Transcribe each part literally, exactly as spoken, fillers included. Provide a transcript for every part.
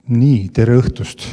Nii, tere õhtust.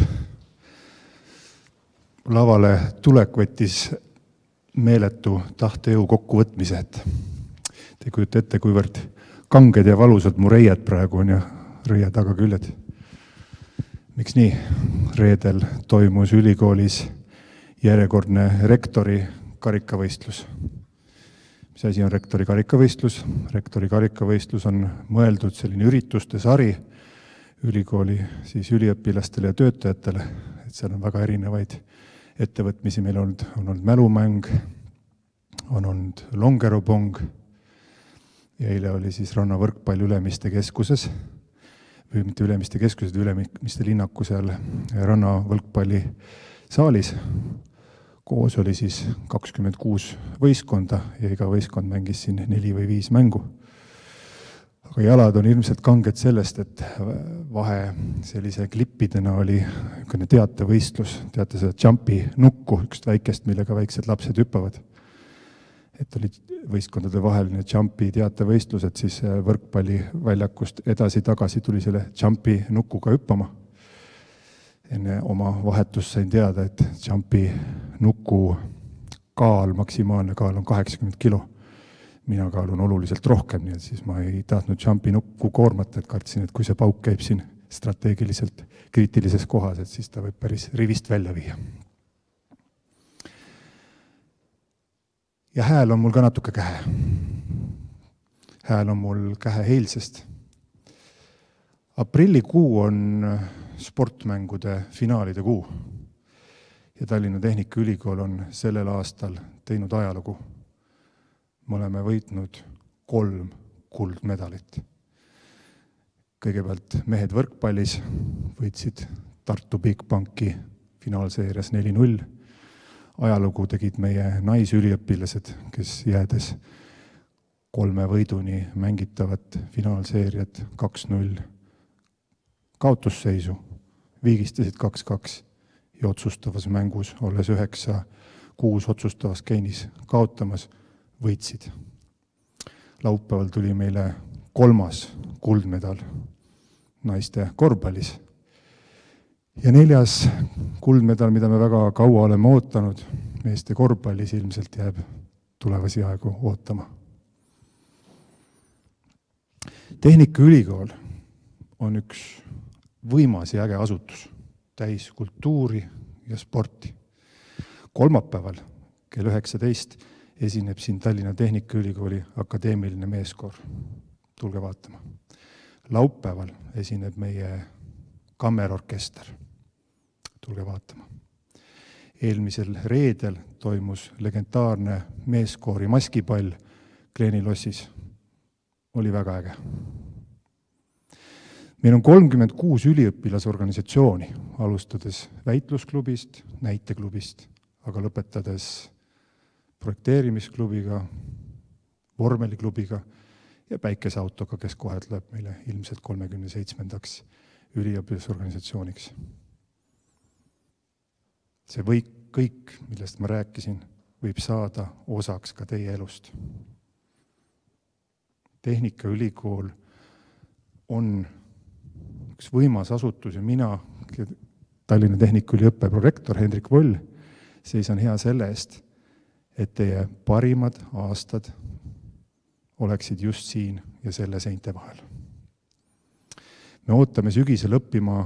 Lavale tulek võttis meeletu tahtejõu kokkuvõtmise, et te kujute ette, kuivõrd kanged ja valusad mu reied praegu on ja reie tagaküljed. Miks nii? Reedel toimus ülikoolis järjekordne rektori karikavõistlus. Mis asi on rektori karikavõistlus? Rektori karikavõistlus on mõeldud selline ürituste sari ülikooli siis üliõpilastele ja töötajatele, et seal on väga erinevaid ettevõtmisi. Meil on olnud, on olnud mälumäng, on olnud longerupong ja eile oli siis Ranna võrkpall Ülemiste keskuses, või mitte Ülemiste keskuses, Ülemiste linnaku seal Ranna võrkpalli saalis. Koos oli siis kakskümmend kuus võistkonda ja iga võistkond mängis siin neli või viis mängu. Aga jalad on ilmselt kanged sellest, et vahe sellise klippidena oli teatevõistlus, teate seda jumpi nukku, üks väikest, millega väiksed lapsed hüppavad. Et oli võistkondade vaheline jumpi teatevõistlus, et siis võrkpalli väljakust edasi-tagasi tuli selle jumpi nukuga hüppama. Enne oma vahetust sain teada, et jumpi nuku kaal, maksimaalne kaal on kaheksakümmend kilo. Mina kaalun oluliselt rohkem, nii et siis ma ei tahtnud jumpi nukku koormata, et kartsin, et kui see pauk käib siin strateegiliselt kriitilises kohas, et siis ta võib päris rivist välja viia. Ja hääl on mul ka natuke kähe. Hääl on mul kähe eilsest. Aprillikuu on sportmängude finaalide kuu ja Tallinna Tehnikaülikool on sellel aastal teinud ajalugu. Me oleme võitnud kolm kuldmedalit. Kõigepealt mehed võrkpallis võitsid Tartu Bigbanki finaalseerias neli null. Ajalugu tegid meie naisüliõpilased, kes jäädes kolme võiduni mängitavat finaalseeriat kaks null kaotusseisu, viigistasid kaks kaks ja otsustavas mängus, olles üheksa kuus otsustavas geinis kaotamas, võitsid. Laupäeval tuli meile kolmas kuldmedal naiste korvpallis. Ja neljas kuldmedal, mida me väga kaua oleme ootanud, meeste korvpallis ilmselt jääb tulevasi aegu ootama. Tehnikaülikool on üks võimas ja äge asutus, täis kultuuri ja sporti. Kolmapäeval kell üheksateist esineb siin Tallinna Tehnikaülikooli akadeemiline meeskoor. Tulge vaatama. Laupäeval esineb meie kammerorkester. Tulge vaatama. Eelmisel reedel toimus legendaarne meeskoori maskipall Kleeni lossis. Oli väga äge. Meil on kolmkümmend kuus üliõpilasorganisatsiooni, alustades väitlusklubist, näiteklubist, aga lõpetades projekteerimisklubiga, vormeliklubiga ja päikeseautoga, kes kohe tuleb meile ilmselt kolmekümne seitsmendaks üliõpilasorganisatsiooniks. See võib kõik, millest ma rääkisin, võib saada osaks ka teie elust. Tehnikaülikool on üks võimas asutus ja mina, Tallinna Tehnikaülikooli õppeprorektor Hendrik Voll, seisan hea selle eest, et teie parimad aastad oleksid just siin ja selle seinte vahel. Me ootame sügisel õppima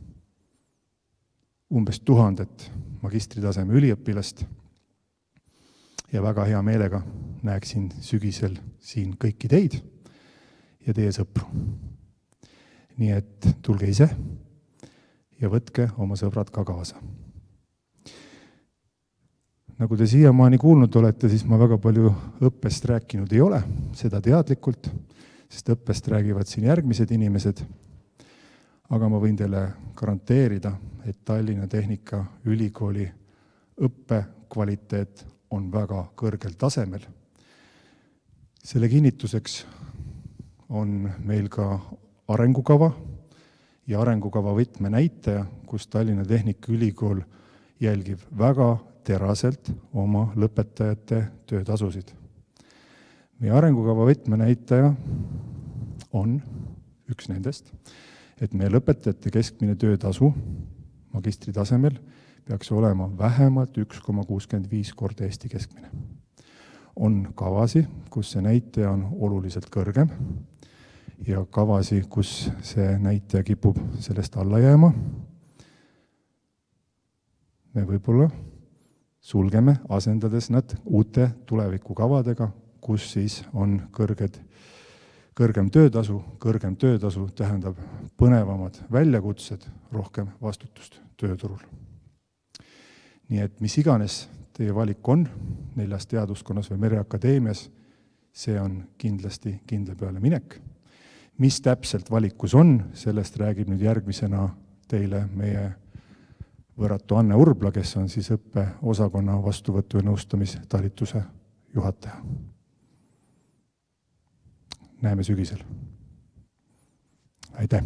umbes tuhandet magistritaseme üliõpilast ja väga hea meelega näeksin sügisel siin kõiki teid ja teie sõpru. Nii et tulge ise ja võtke oma sõbrad ka kaasa. Nagu te siiamaani kuulnud olete, siis ma väga palju õppest rääkinud ei ole, seda teadlikult, sest õppest räägivad siin järgmised inimesed. Aga ma võin teile garanteerida, et Tallinna Tehnikaülikooli õppekvaliteet on väga kõrgel tasemel. Selle kinnituseks on meil ka arengukava ja arengukava võtmenäitaja, kus Tallinna Tehnikaülikool jälgib väga teraselt oma lõpetajate töötasusid. Meie arengukava võtmenäitaja on üks nendest, et meie lõpetajate keskmine töötasu magistri tasemel peaks olema vähemalt üks koma kuuskümmend viis korda Eesti keskmine. On kavasi, kus see näitaja on oluliselt kõrgem ja kavasi, kus see näitaja kipub sellest alla jääma. Me võib-olla sulgeme, asendades nad uute tulevikukavadega, kus siis on kõrged, kõrgem töötasu, kõrgem töötasu tähendab põnevamad väljakutsed, rohkem vastutust tööturul. Nii et mis iganes teie valik on neljas teaduskonnas või Mereakadeemias, see on kindlasti kindla peale minek. Mis täpselt valikus on, sellest räägib nüüd järgmisena teile meie võrratu Anne Urbla, kes on siis õppeosakonna vastuvõtu ja nõustamistalituse juhataja. Näeme sügisel. Aitäh!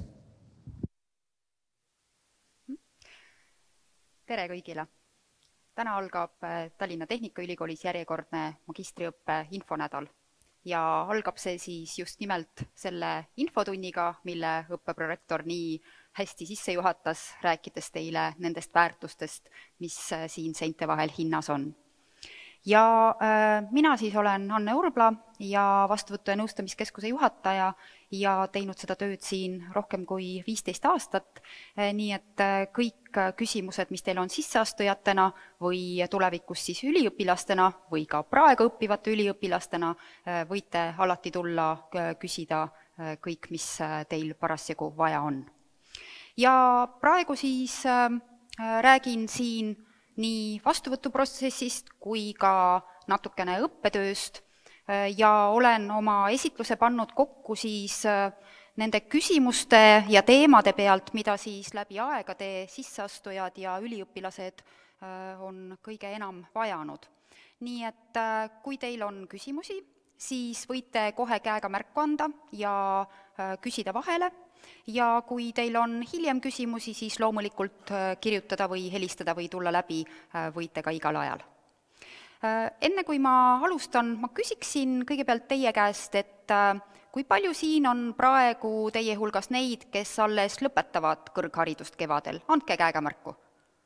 Tere kõigile! Täna algab Tallinna Tehnikaülikoolis järjekordne magistriõppe infonädal ja algab see siis just nimelt selle infotunniga, mille õppeprorektor nii hästi sisse juhatas, rääkides teile nendest väärtustest, mis siin seinte vahel hinnas on. Ja äh, mina siis olen Anne Urbla ja vastuvõtu- ja nõustamiskeskuse juhataja ja teinud seda tööd siin rohkem kui viisteist aastat, nii et kõik küsimused, mis teil on sisseastujatena või tulevikus siis üliõpilastena või ka praegu õppivate üliõpilastena, võite alati tulla küsida kõik, mis teil parasjagu vaja on. Ja praegu siis räägin siin nii vastuvõtuprotsessist kui ka natukene õppetööst ja olen oma esitluse pannud kokku siis nende küsimuste ja teemade pealt, mida siis läbi aegade sisseastujad ja üliõpilased on kõige enam vajanud. Nii et kui teil on küsimusi, siis võite kohe käega märku anda ja küsida vahele. Ja kui teil on hiljem küsimusi, siis loomulikult kirjutada või helistada või tulla läbi võite ka igal ajal. Enne kui ma alustan, ma küsiksin kõigepealt teie käest, et kui palju siin on praegu teie hulgas neid, kes alles lõpetavad kõrgharidust kevadel? Andke käega märku.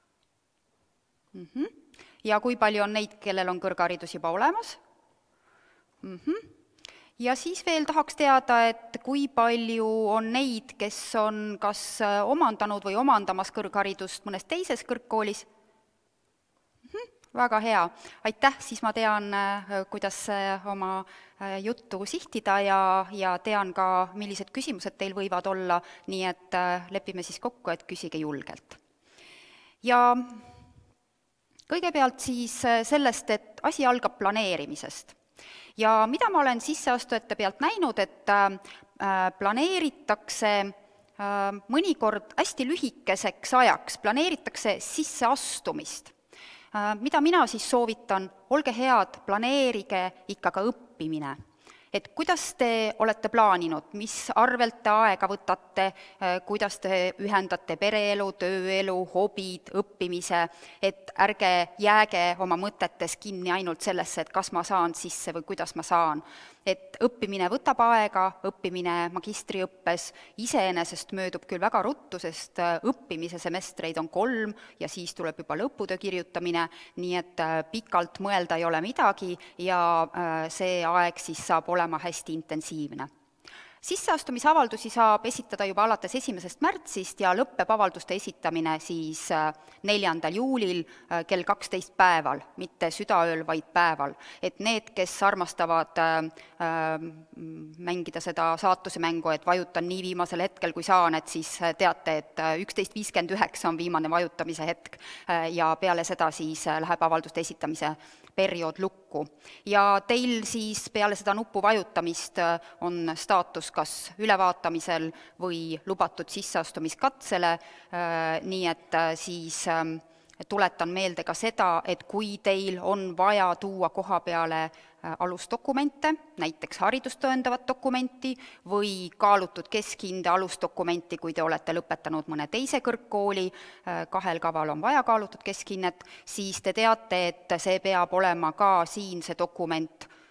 Ja kui palju on neid, kellel on kõrgharidus juba olemas? Ja siis veel tahaks teada, et kui palju on neid, kes on kas omandanud või omandamas kõrgharidust mõnes teises kõrgkoolis? Väga hea. Aitäh, siis ma tean, kuidas oma juttu sihtida ja, ja tean ka, millised küsimused teil võivad olla, nii et lepime siis kokku, et küsige julgelt. Ja kõigepealt siis sellest, et asi algab planeerimisest. Ja mida ma olen sisseastujate pealt näinud, et planeeritakse mõnikord hästi lühikeseks ajaks, planeeritakse sisseastumist. Mida mina siis soovitan, olge head, planeerige ikka ka õppimine. Et kuidas te olete plaaninud, mis arvelt te aega võtate, kuidas te ühendate pereelu, tööelu, hobid, õppimise, et ärge jääge oma mõtetes kinni ainult sellesse, et kas ma saan sisse või kuidas ma saan. Et õppimine võtab aega, õppimine magistriõppes iseenesest möödub küll väga ruttu, sest õppimise semestreid on kolm ja siis tuleb juba lõputöö kirjutamine, nii et pikalt mõelda ei ole midagi ja see aeg siis saab olema hästi intensiivne. Sisseastumisavaldusi saab esitada juba alates esimesest märtsist ja lõppeb avalduste esitamine siis neljandal juulil kell kaksteist päeval, mitte südaööl, vaid päeval. Et need, kes armastavad äh, mängida seda saatuse mängu, et vajutan nii viimasel hetkel, kui saan, et siis teate, et üksteist viiskümmend üheksa on viimane vajutamise hetk ja peale seda siis läheb avalduste esitamise periood lukku. Ja teil siis peale seda nupu vajutamist on staatus kas ülevaatamisel või lubatud sisseastumiskatsele, nii et siis tuletan meelde ka seda, et kui teil on vaja tuua koha peale alusdokumente, näiteks haridust tõendavat dokumenti või kaalutud keskhinde alusdokumenti, kui te olete lõpetanud mõne teise kõrgkooli, kahel kaval on vaja kaalutud keskhinnet, siis te teate, et see peab olema ka siin see dokument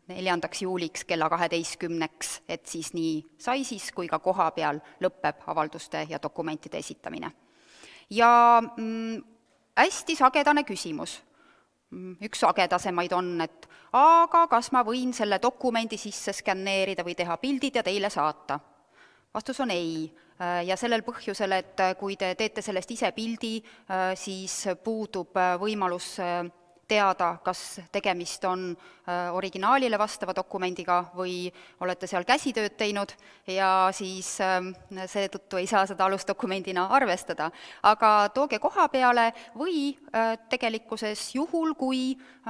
neljandaks juuliks kella kaheteistkümneks, et siis nii SAIS-is kui ka koha peal lõpeb avalduste ja dokumentide esitamine. Ja mm, hästi sagedane küsimus, üks sagedasemaid on, et aga kas ma võin selle dokumendi sisse skänneerida või teha pildid ja teile saata? Vastus on ei. Ja sellel põhjusel, et kui te teete sellest ise pildi, siis puudub võimalus teada, kas tegemist on originaalile vastava dokumendiga või olete seal käsitööd teinud ja siis seetõttu ei saa seda alusdokumendina arvestada. Aga tooge koha peale või tegelikkuses juhul, kui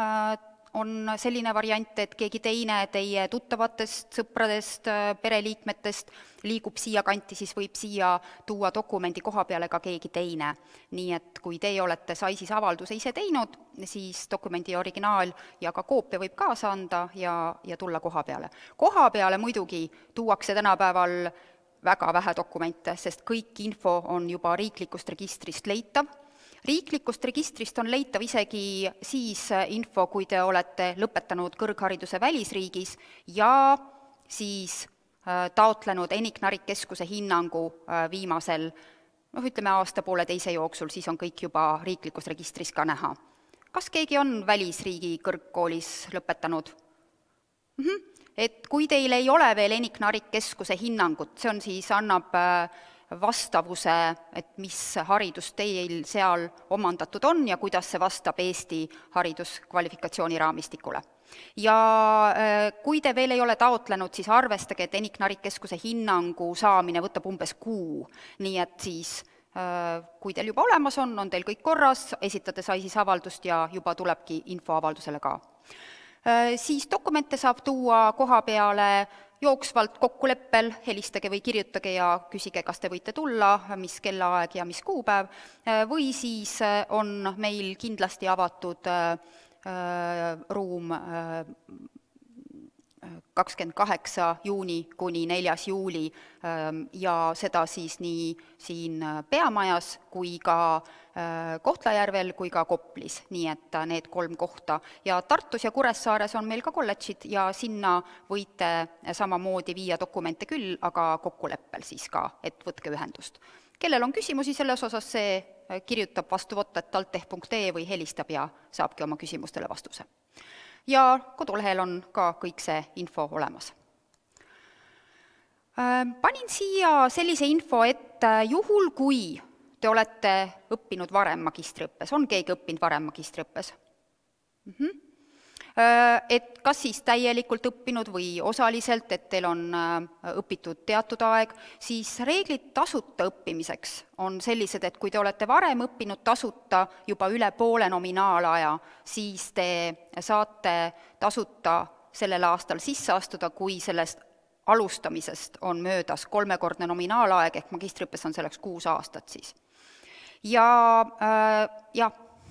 on selline variant, et keegi teine teie tuttavatest, sõpradest, pereliikmetest liigub siia kanti, siis võib siia tuua dokumendi koha peale ka keegi teine. Nii et kui teie olete SAIS-is avalduse ise teinud, siis dokumendi originaal ja ka koopia võib kaasa anda ja, ja tulla koha peale. Koha peale muidugi tuuakse tänapäeval väga vähe dokumente, sest kõik info on juba riiklikust registrist leitav. Riiklikust registrist on leitav isegi siis info, kui te olete lõpetanud kõrghariduse välisriigis ja siis taotlenud Enik-Narik Keskuse hinnangu viimasel, noh ütleme aasta poole teise jooksul, siis on kõik juba riiklikus registris ka näha. Kas keegi on välisriigi kõrgkoolis lõpetanud? Mm-hmm. Et kui teil ei ole veel Enik-Narik Keskuse hinnangut, see on siis annab vastavuse, et mis haridus teil seal omandatud on ja kuidas see vastab Eesti hariduskvalifikatsiooni raamistikule. Ja kui te veel ei ole taotlenud, siis arvestage, et Enik-Narik Keskuse hinnangu saamine võtab umbes kuu, nii et siis kui teil juba olemas on, on teil kõik korras, esitate SAIS-is avaldust ja juba tulebki info avaldusele ka. Siis dokumente saab tuua koha peale jooksvalt kokkuleppel, helistage või kirjutage ja küsige, kas te võite tulla, mis kellaaeg ja mis kuupäev, või siis on meil kindlasti avatud ruum kakskümmend kaheksa juuni kuni neljas juuli ja seda siis nii siin Peamajas kui ka Kohtla-Järvel kui ka Koplis, nii et need kolm kohta. Ja Tartus ja Kuressaares on meil ka kolledžid ja sinna võite samamoodi viia dokumente küll, aga kokkuleppel siis ka, et võtke ühendust. Kellel on küsimusi selles osas, see kirjutab vastuvõtta talteh punkt ee või helistab ja saabki oma küsimustele vastuse. Ja kodulehel on ka kõik see info olemas. Panin siia sellise info, et juhul kui te olete õppinud varem magistriõppes, on keegi õppinud varem magistriõppes? Mm-hmm. Et kas siis täielikult õppinud või osaliselt, et teil on õpitud teatud aeg, siis reeglid tasuta õppimiseks on sellised, et kui te olete varem õppinud tasuta juba üle poole nominaalaja, siis te saate tasuta sellel aastal sisse astuda, kui sellest alustamisest on möödas kolmekordne nominaalaeg, ehk magistriõppes on selleks kuus aastat siis. Ja, äh, ja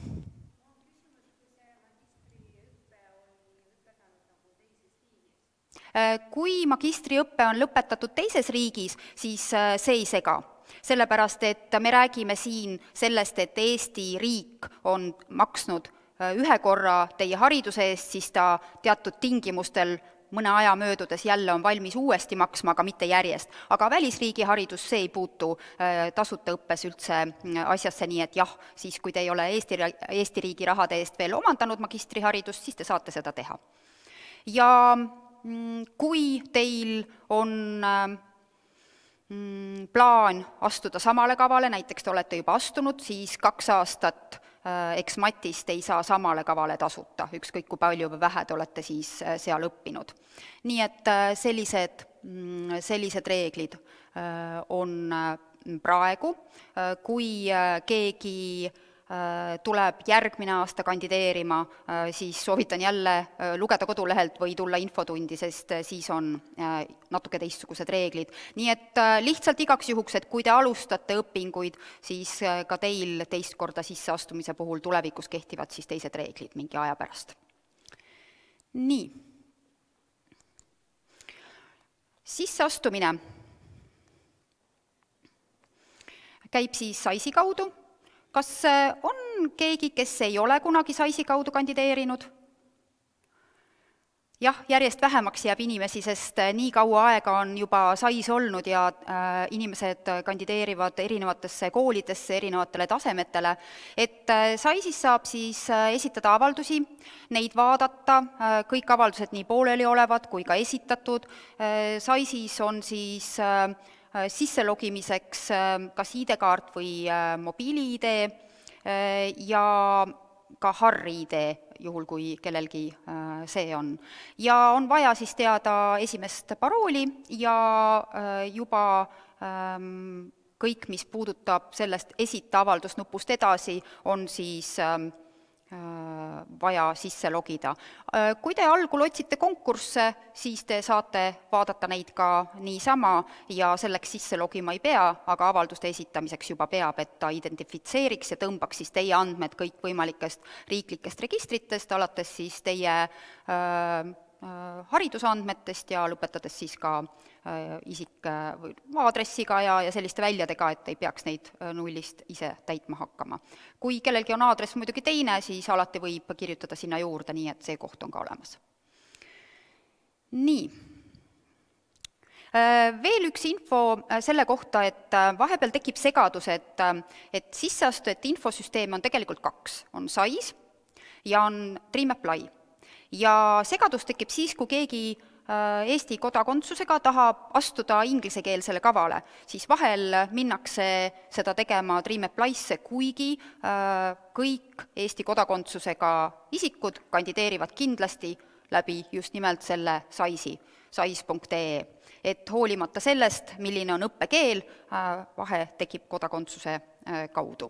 kui magistriõppe on lõpetatud teises riigis, siis see ei sega. Sellepärast, et me räägime siin sellest, et Eesti riik on maksnud ühe korra teie hariduse eest, siis ta teatud tingimustel mõne aja möödudes jälle on valmis uuesti maksma, aga mitte järjest. Aga välisriigi haridus, see ei puutu tasuta õppes üldse asjasse, nii et jah, siis kui te ei ole Eesti, Eesti riigi rahade eest veel omandanud magistriharidust, siis te saate seda teha. Ja kui teil on plaan astuda samale kavale, näiteks te olete juba astunud, siis kaks aastat eksmatist ei saa samale kavale tasuta, ükskõik kui palju või vähe te olete siis seal õppinud. Nii et sellised, sellised reeglid on praegu, kui keegi tuleb järgmine aasta kandideerima, siis soovitan jälle lugeda kodulehelt või tulla infotundi, sest siis on natuke teistsugused reeglid. Nii et lihtsalt igaks juhuks, et kui te alustate õpinguid, siis ka teil teist korda sisseastumise puhul tulevikus kehtivad siis teised reeglid mingi aja pärast. Nii. Sisseastumine käib siis SAIS-i kaudu. Kas on keegi, kes ei ole kunagi SAIS-i kaudu kandideerinud? jah, järjest vähemaks jääb inimesi, sest nii kaua aega on juba sais olnud ja äh, inimesed kandideerivad erinevatesse koolidesse, erinevatele tasemetele, et äh, saisis saab siis äh, esitada avaldusi, neid vaadata, äh, kõik avaldused nii pooleli olevad kui ka esitatud, äh, saisis on siis äh, sisselogimiseks äh, kas I D-kaart või äh, mobiili-I D äh, ja ka H A R-I D, juhul kui kellelgi see on. Ja on vaja siis teada esimest parooli ja juba kõik, mis puudutab sellest esita avaldusnupust edasi, on siis vaja sisse logida. Kui te algul otsite konkursse, siis te saate vaadata neid ka niisama ja selleks sisse logima ei pea, aga avalduste esitamiseks juba peab, et ta identifitseeriks ja tõmbaks siis teie andmed kõikvõimalikest riiklikest registritest, alates siis teie äh, haridusandmetest ja lõpetades siis ka äh, isik äh, aadressiga ja, ja selliste väljadega, et ei peaks neid äh, nullist ise täitma hakkama. Kui kellelgi on aadress muidugi teine, siis alati võib kirjutada sinna juurde, nii et see koht on ka olemas. Nii. Äh, veel üks info selle kohta, et äh, vahepeal tekib segadus, et, äh, et sisseastujate infosüsteeme on tegelikult kaks. On sais ja on DreamApply. Ja segadus tekib siis, kui keegi Eesti kodakondsusega tahab astuda inglisekeelsele kavale, siis vahel minnakse seda tegema DreamApply'sse, kuigi kõik Eesti kodakondsusega isikud kandideerivad kindlasti läbi just nimelt selle saisi, sais punkt ee. Et hoolimata sellest, milline on õppekeel, vahe tekib kodakondsuse kaudu.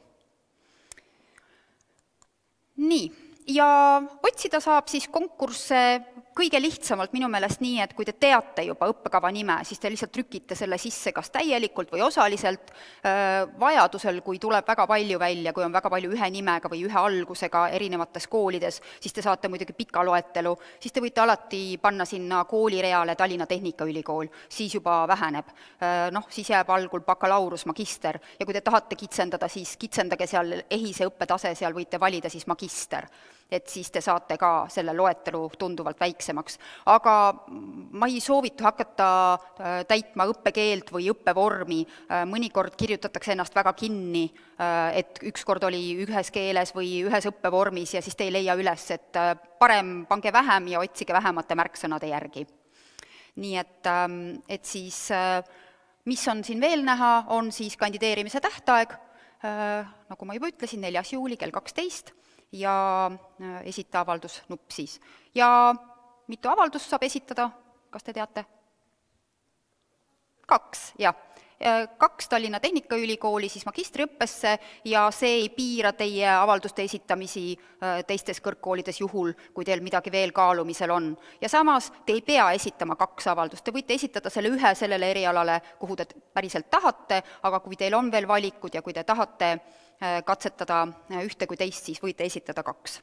Nii. Ja otsida saab siis konkursse kõige lihtsamalt minu meelest nii, et kui te teate juba õppekava nime, siis te lihtsalt trükite selle sisse kas täielikult või osaliselt, vajadusel, kui tuleb väga palju välja, kui on väga palju ühe nimega või ühe algusega erinevates koolides, siis te saate muidugi pika loetelu, siis te võite alati panna sinna koolireale Tallinna Tehnikaülikool, siis juba väheneb. Noh, siis jääb algul bakalaureus, magister ja kui te tahate kitsendada, siis kitsendage seal ehise õppetase, seal võite valida siis magister. Et siis te saate ka selle loetelu tunduvalt väiksemaks. Aga ma ei soovitu hakata täitma õppekeelt või õppevormi, mõnikord kirjutatakse ennast väga kinni, et ükskord oli ühes keeles või ühes õppevormis ja siis te ei leia üles, et parem pange vähem ja otsige vähemate märksõnade järgi. Nii et, et siis, mis on siin veel näha, on siis kandideerimise tähtaeg, nagu ma juba ütlesin, neljas juuli kell kaksteist, ja esita avaldus nupp siis. Ja mitu avaldust saab esitada, kas te teate? Kaks, jah. Kaks Tallinna Tehnikaülikooli siis magistriõppesse ja see ei piira teie avalduste esitamisi teistes kõrgkoolides juhul, kui teil midagi veel kaalumisel on. Ja samas te ei pea esitama kaks avaldust, te võite esitada selle ühe sellele erialale, kuhu te päriselt tahate, aga kui teil on veel valikud ja kui te tahate katsetada ühte kui teist, siis võite esitada kaks.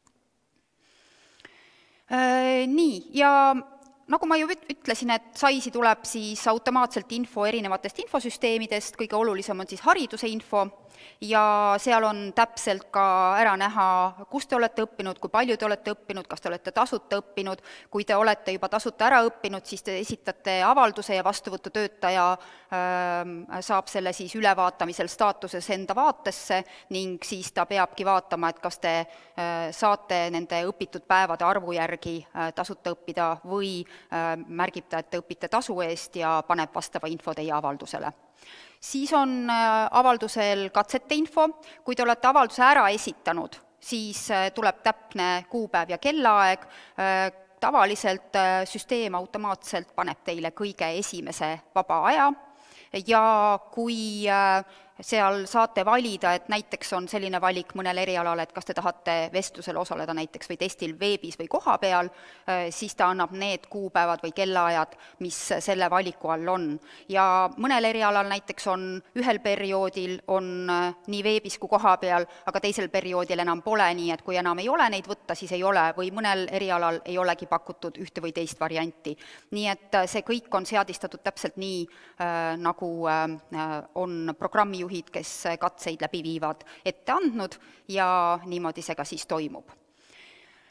Nii, ja nagu ma ju ütlesin, et saisi tuleb siis automaatselt info erinevatest infosüsteemidest, kõige olulisem on siis hariduse info ja seal on täpselt ka ära näha, kus te olete õppinud, kui palju te olete õppinud, kas te olete tasuta õppinud, kui te olete juba tasuta ära õppinud, siis te esitate avalduse ja vastuvõtutöötaja saab selle siis ülevaatamisel staatuses enda vaatesse ning siis ta peabki vaatama, et kas te saate nende õpitud päevade arvu järgi tasuta õppida või märgib ta, et te õpite tasu eest ja paneb vastava info teie avaldusele. Siis on avaldusel katsete info, kui te olete avalduse ära esitanud, siis tuleb täpne kuupäev ja kellaaeg, tavaliselt süsteem automaatselt paneb teile kõige esimese vaba aja ja kui seal saate valida, et näiteks on selline valik mõnel erialal, et kas te tahate vestlusel osaleda näiteks või testil veebis või koha peal, siis ta annab need kuupäevad või kellaajad, mis selle valiku all on. Ja mõnel erialal näiteks on ühel perioodil on nii veebis kui koha peal, aga teisel perioodil enam pole, nii et kui enam ei ole neid võtta, siis ei ole, või mõnel erialal ei olegi pakutud ühte või teist varianti. Nii et see kõik on seadistatud täpselt nii, nagu on programmi kes katseid läbi viivad ette andnud ja niimoodi see ka siis toimub.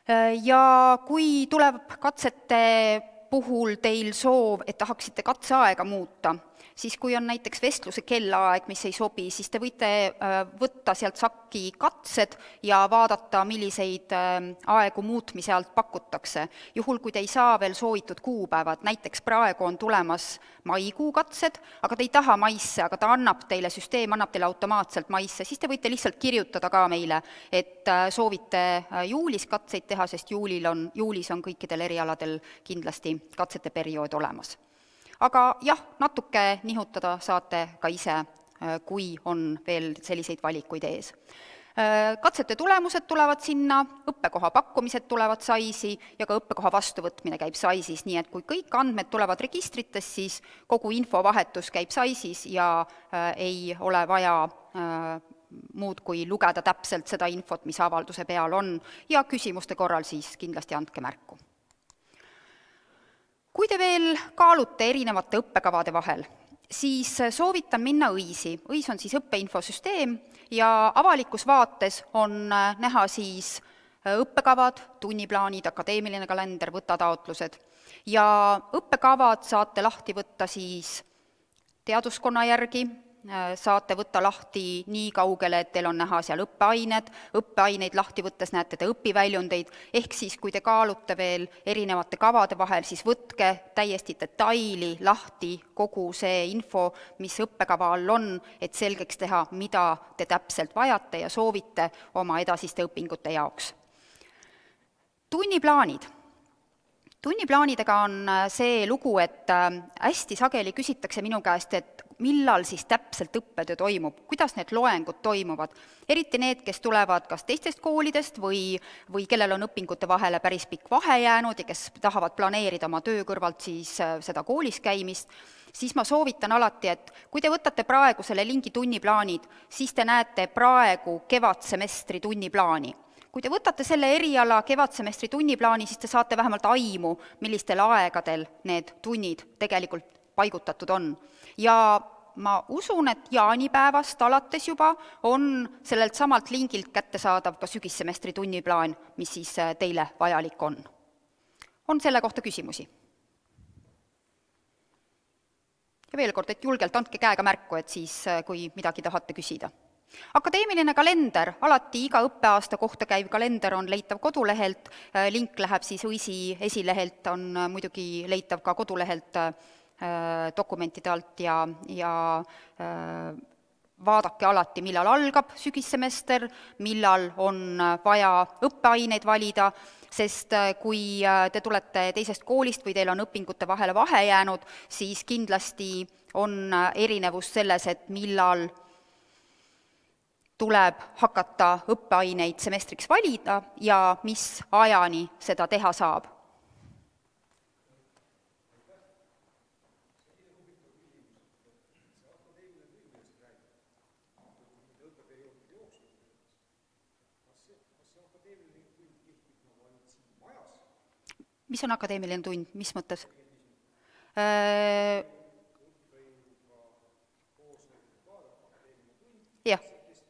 Ja kui tuleb katsete puhul teil soov, et tahaksite katseaega muuta, siis kui on näiteks vestluse kellaaeg, mis ei sobi, siis te võite võtta sealt sakki katsed ja vaadata, milliseid aegu muutmise alt pakutakse. Juhul, kui te ei saa veel soovitud kuupäevad, näiteks praegu on tulemas maikuu katsed, aga te ei taha maisse, aga ta annab teile, süsteem annab teile automaatselt maisse, siis te võite lihtsalt kirjutada ka meile, et soovite juulis katseid teha, sest juulil on, juulis on kõikidel erialadel kindlasti katsete periood olemas. Aga jah, natuke nihutada saate ka ise, kui on veel selliseid valikuid ees. Katsete tulemused tulevad sinna, õppekoha pakkumised tulevad saisi ja ka õppekoha vastuvõtmine käib saisis, nii et kui kõik andmed tulevad registrites, siis kogu infovahetus käib saisis ja ei ole vaja muud kui lugeda täpselt seda infot, mis avalduse peal on ja küsimuste korral siis kindlasti andke märku. Kui te veel kaalute erinevate õppekavade vahel, siis soovitan minna õisi. õis on siis õppeinfosüsteem ja avalikus vaates on näha siis õppekavad, tunniplaanid, akadeemiline kalender, võttataotlused. Ja õppekavad saate lahti võtta siis teaduskonna järgi, saate võtta lahti nii kaugele, et teil on näha seal õppeained, õppeaineid lahti võttes näete te õpiväljundeid, ehk siis kui te kaalute veel erinevate kavade vahel, siis võtke täiesti detaili lahti kogu see info, mis õppekava all on, et selgeks teha, mida te täpselt vajate ja soovite oma edasiste õpingute jaoks. Tunniplaanid. Tunniplaanidega on see lugu, et hästi sageli küsitakse minu käest, et millal siis täpselt õppetöö toimub, kuidas need loengud toimuvad, eriti need, kes tulevad kas teistest koolidest või, või kellel on õpingute vahele päris pikk vahe jäänud ja kes tahavad planeerida oma töö kõrvalt siis seda koolis käimist, siis ma soovitan alati, et kui te võtate praegu selle lingi tunniplaanid, siis te näete praegu kevadsemestri tunniplaani. Kui te võtate selle eriala kevadsemestri tunniplaani, siis te saate vähemalt aimu, millistel aegadel need tunnid tegelikult paigutatud on. Ja ma usun, et jaanipäevast alates juba on sellelt samalt lingilt kätte saadav ka sügissemestri tunniplaan, mis siis teile vajalik on. On selle kohta küsimusi? Ja veel kord, et julgelt andke käega märku, et siis, kui midagi tahate küsida. Akadeemiline kalender, alati iga õppeaasta kohta käiv kalender on leitav kodulehelt, link läheb siis õisi esilehelt, on muidugi leitav ka kodulehelt dokumentide alt ja, ja vaadake alati, millal algab sügissemester, millal on vaja õppeaineid valida, sest kui te tulete teisest koolist või teil on õpingute vahele vahe jäänud, siis kindlasti on erinevus selles, et millal tuleb hakata õppeaineid semestriks valida ja mis ajani seda teha saab. Mis on akadeemiline tund? Mis mõttes? Jah.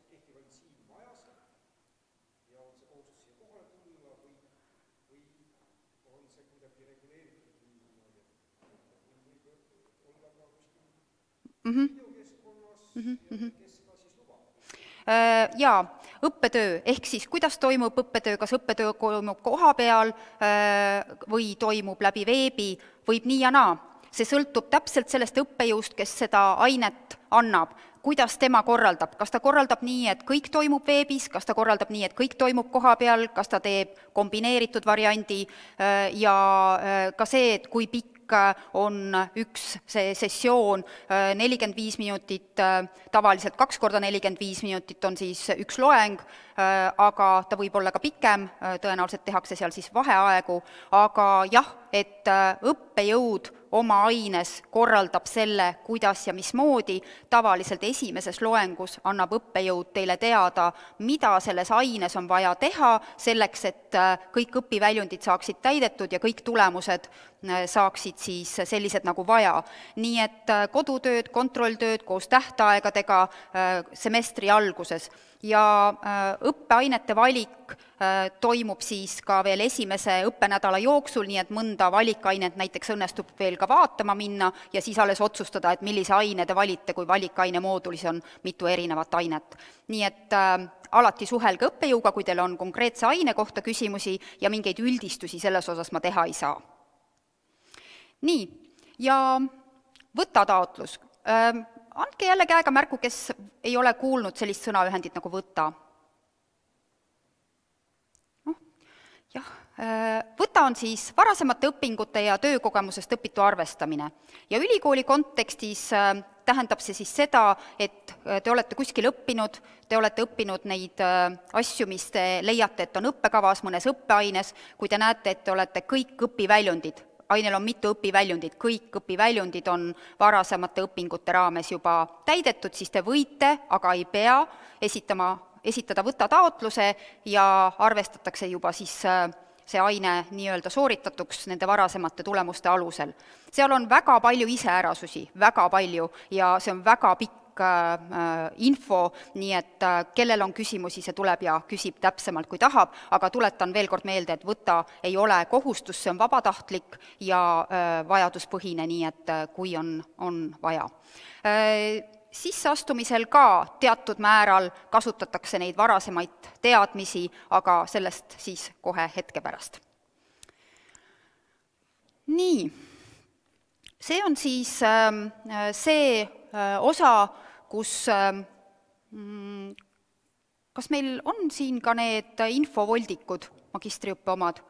Jaa, õppetöö, ehk siis kuidas toimub õppetöö, kas õppetöö toimub koha peal või toimub läbi veebi, võib nii ja naa. See sõltub täpselt sellest õppejõust, kes seda ainet annab, kuidas tema korraldab, kas ta korraldab nii, et kõik toimub veebis, kas ta korraldab nii, et kõik toimub koha peal, kas ta teeb kombineeritud variandi ja ka see, et kui pikk on üks see sessioon, nelikümmend viis minutit, tavaliselt kaks korda nelikümmend viis minutit on siis üks loeng, aga ta võib olla ka pikem, tõenäoliselt tehakse seal siis vaheaegu, aga jah, et õppejõud oma aines korraldab selle, kuidas ja mismoodi, tavaliselt esimeses loengus annab õppejõud teile teada, mida selles aines on vaja teha, selleks, et kõik õpiväljundid saaksid täidetud ja kõik tulemused saaksid siis sellised nagu vaja. Nii et kodutööd, kontrolltööd koos tähtaegadega semestri alguses. ja õppeainete valik toimub siis ka veel esimese õppenädala jooksul, nii et mõnda valikainet näiteks õnnestub veel ka vaatama minna ja siis alles otsustada, et millise aine te valite, kui valikaine moodulis on mitu erinevat ainet. Nii et äh, alati suhelge õppejõuga, kui teil on konkreetse aine kohta küsimusi ja mingeid üldistusi selles osas ma teha ei saa. Nii, ja võtataotlus. Äh, andke jälle käega märku, kes ei ole kuulnud sellist sõnaühendit nagu võta. Jah, võta on siis varasemate õpingute ja töökogemusest õpitu arvestamine. Ja ülikooli kontekstis tähendab see siis seda, et te olete kuskil õppinud, te olete õppinud neid asju, mis te leiate, et on õppekavas mõnes õppeaines, kui te näete, et te olete kõik õpiväljundid, ainel on mitu õpiväljundit, kõik õpiväljundid on varasemate õpingute raames juba täidetud, siis te võite, aga ei pea esitama esitada võtataotluse ja arvestatakse juba siis see aine nii-öelda sooritatuks nende varasemate tulemuste alusel. Seal on väga palju iseärasusi, väga palju, ja see on väga pikk info, nii et kellel on küsimusi, see tuleb ja küsib täpsemalt, kui tahab, aga tuletan veel kord meelde, et võta ei ole kohustus, see on vabatahtlik ja vajaduspõhine, nii et kui on, on vaja. Sisseastumisel ka teatud määral kasutatakse neid varasemaid teadmisi, aga sellest siis kohe hetke pärast. Nii, see on siis see osa, kus, kas meil on siin ka need infovoldikud, magistriõppe omad?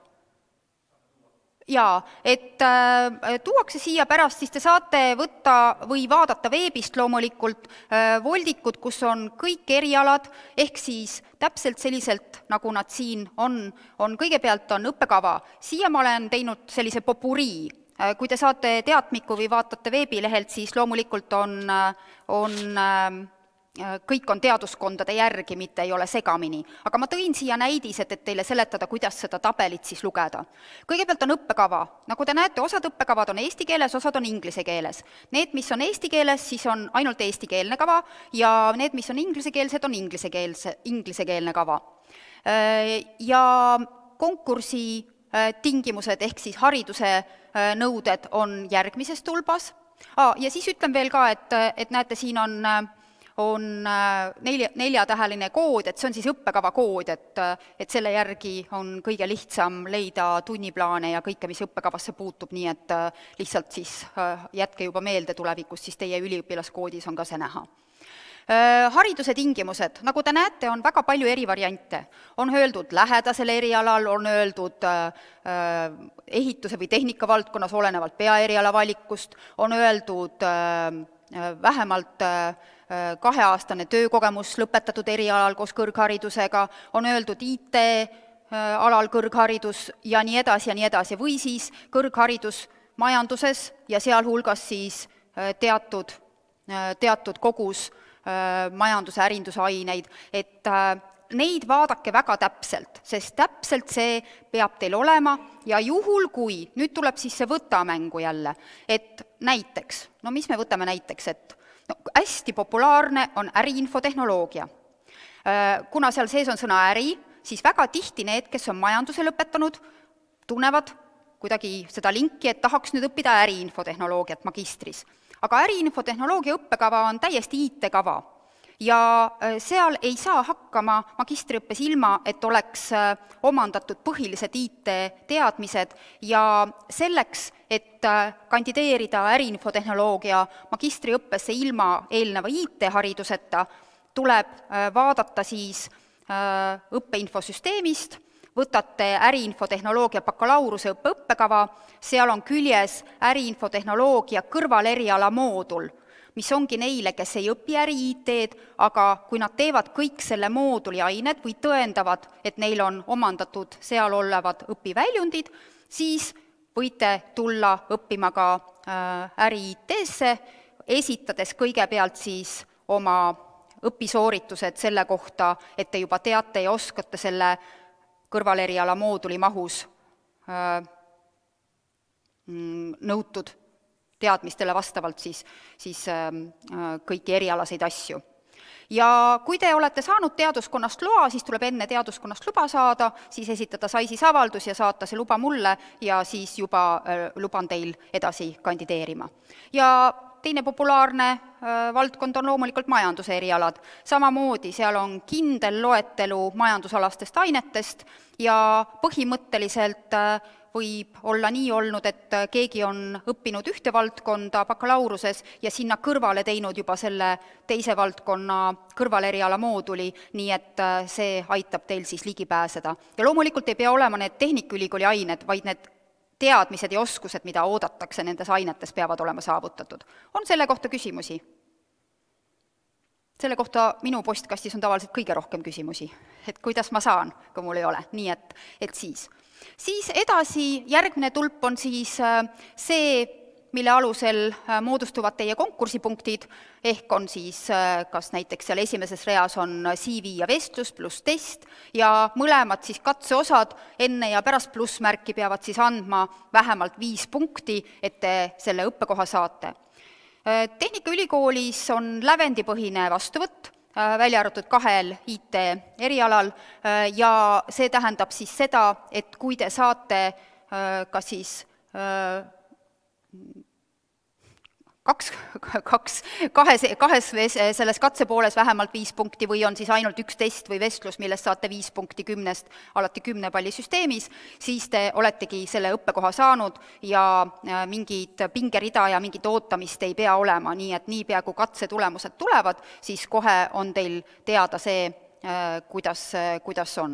Jaa, et äh, tuuakse siia pärast, siis te saate võtta või vaadata veebist loomulikult äh, voldikud, kus on kõik erialad, ehk siis täpselt selliselt, nagu nad siin on, on kõigepealt on õppekava. Siia ma olen teinud sellise popurii. Äh, kui te saate teatmiku või vaatate veebilehelt, siis loomulikult on, on äh, kõik on teaduskondade järgi, mitte ei ole segamini. Aga ma tõin siia näidised, et teile seletada, kuidas seda tabelit siis lugeda. Kõigepealt on õppekava. Nagu te näete, osad õppekavad on eesti keeles, osad on inglise keeles. Need, mis on eesti keeles, siis on ainult eestikeelne kava ja need, mis on inglisekeelsed, on inglisekeelse, inglisekeelne kava. Ja konkursi tingimused ehk siis hariduse nõuded on järgmises tulbas. Ah, ja siis ütlen veel ka, et, et näete, siin on on nelja, neljatäheline kood, et see on siis õppekava kood, et, et selle järgi on kõige lihtsam leida tunniplaane ja kõike, mis õppekavasse puutub, nii et lihtsalt siis jätke juba meelde tulevikus, siis teie üliõpilaskoodis on ka see näha. Hariduse tingimused, nagu te näete, on väga palju eri variante. On öeldud lähedasel erialal, on öeldud ehituse või tehnika valdkonnas olenevalt peaeriala valikust, on öeldud vähemalt kaheaastane töökogemus lõpetatud erialal koos kõrgharidusega, on öeldud I T-alal kõrgharidus ja nii edasi ja nii edasi, või siis kõrgharidus majanduses ja sealhulgas siis teatud, teatud kogus majanduse ärindusaineid, et neid vaadake väga täpselt, sest täpselt see peab teil olema ja juhul, kui, nüüd tuleb siis see võtamängu jälle, et näiteks, no mis me võtame näiteks, et no, hästi populaarne on äriinfotehnoloogia. Kuna seal sees on sõna äri, siis väga tihti need, kes on majanduse lõpetanud, tunnevad kuidagi seda linki, et tahaks nüüd õppida äriinfotehnoloogiat magistris. Aga äriinfotehnoloogia õppekava on täiesti I T-kava ja seal ei saa hakkama magistriõppes ilma, et oleks omandatud põhilised I T-teadmised ja selleks, et kandideerida äriinfotehnoloogia magistriõppesse ilma eelneva I T-hariduseta, tuleb vaadata siis õppeinfosüsteemist, võtate äriinfotehnoloogia bakalaureuse õppe õppekava, seal on küljes äriinfotehnoloogia kõrvaleriala moodul, mis ongi neile, kes ei õpi äri I T-d, aga kui nad teevad kõik selle mooduli ained või tõendavad, et neil on omandatud seal olevad õpiväljundid, siis võite tulla õppima ka äri I T-sse, esitades kõigepealt siis oma õpisooritused selle kohta, et te juba teate ja oskate selle kõrvaleriala mooduli mahus nõutud teadmistele vastavalt siis, siis kõiki erialaseid asju. Ja kui te olete saanud teaduskonnast loa, siis tuleb enne teaduskonnast luba saada, siis esitada saisis avaldus ja saata see luba mulle ja siis juba luban teil edasi kandideerima. Ja teine populaarne valdkond on loomulikult majanduse erialad. Samamoodi seal on kindel loetelu majandusalastest ainetest ja põhimõtteliselt võib olla nii olnud, et keegi on õppinud ühte valdkonda bakalauruses ja sinna kõrvale teinud juba selle teise valdkonna kõrvaleriala mooduli, nii et see aitab teil siis ligi pääseda. Ja loomulikult ei pea olema need Tehnikaülikooli ained, vaid need teadmised ja oskused, mida oodatakse nendes ainetes, peavad olema saavutatud. On selle kohta küsimusi? Selle kohta minu postkastis on tavaliselt kõige rohkem küsimusi, et kuidas ma saan, kui mul ei ole, nii et, et siis. Siis edasi järgmine tulp on siis see, mille alusel moodustuvad teie konkursipunktid, ehk on siis, kas näiteks seal esimeses reas on C V ja vestlus pluss test ja mõlemad siis katseosad enne ja pärast plussmärki peavad siis andma vähemalt viis punkti, et te selle õppekoha saate. Tehnikaülikoolis on lävendipõhine vastuvõtt, välja arvatud kahel I T erialal ja see tähendab siis seda, et kui te saate kas siis kaks, kaks, kahes, kahes selles katsepooles vähemalt viis punkti või on siis ainult üks test või vestlus, millest saate viis punkti kümnest, alati kümne palli süsteemis, siis te oletegi selle õppekoha saanud ja mingid pingerida ja mingit ootamist ei pea olema, nii et niipea kui katsetulemused tulevad, siis kohe on teil teada see, kuidas, kuidas on.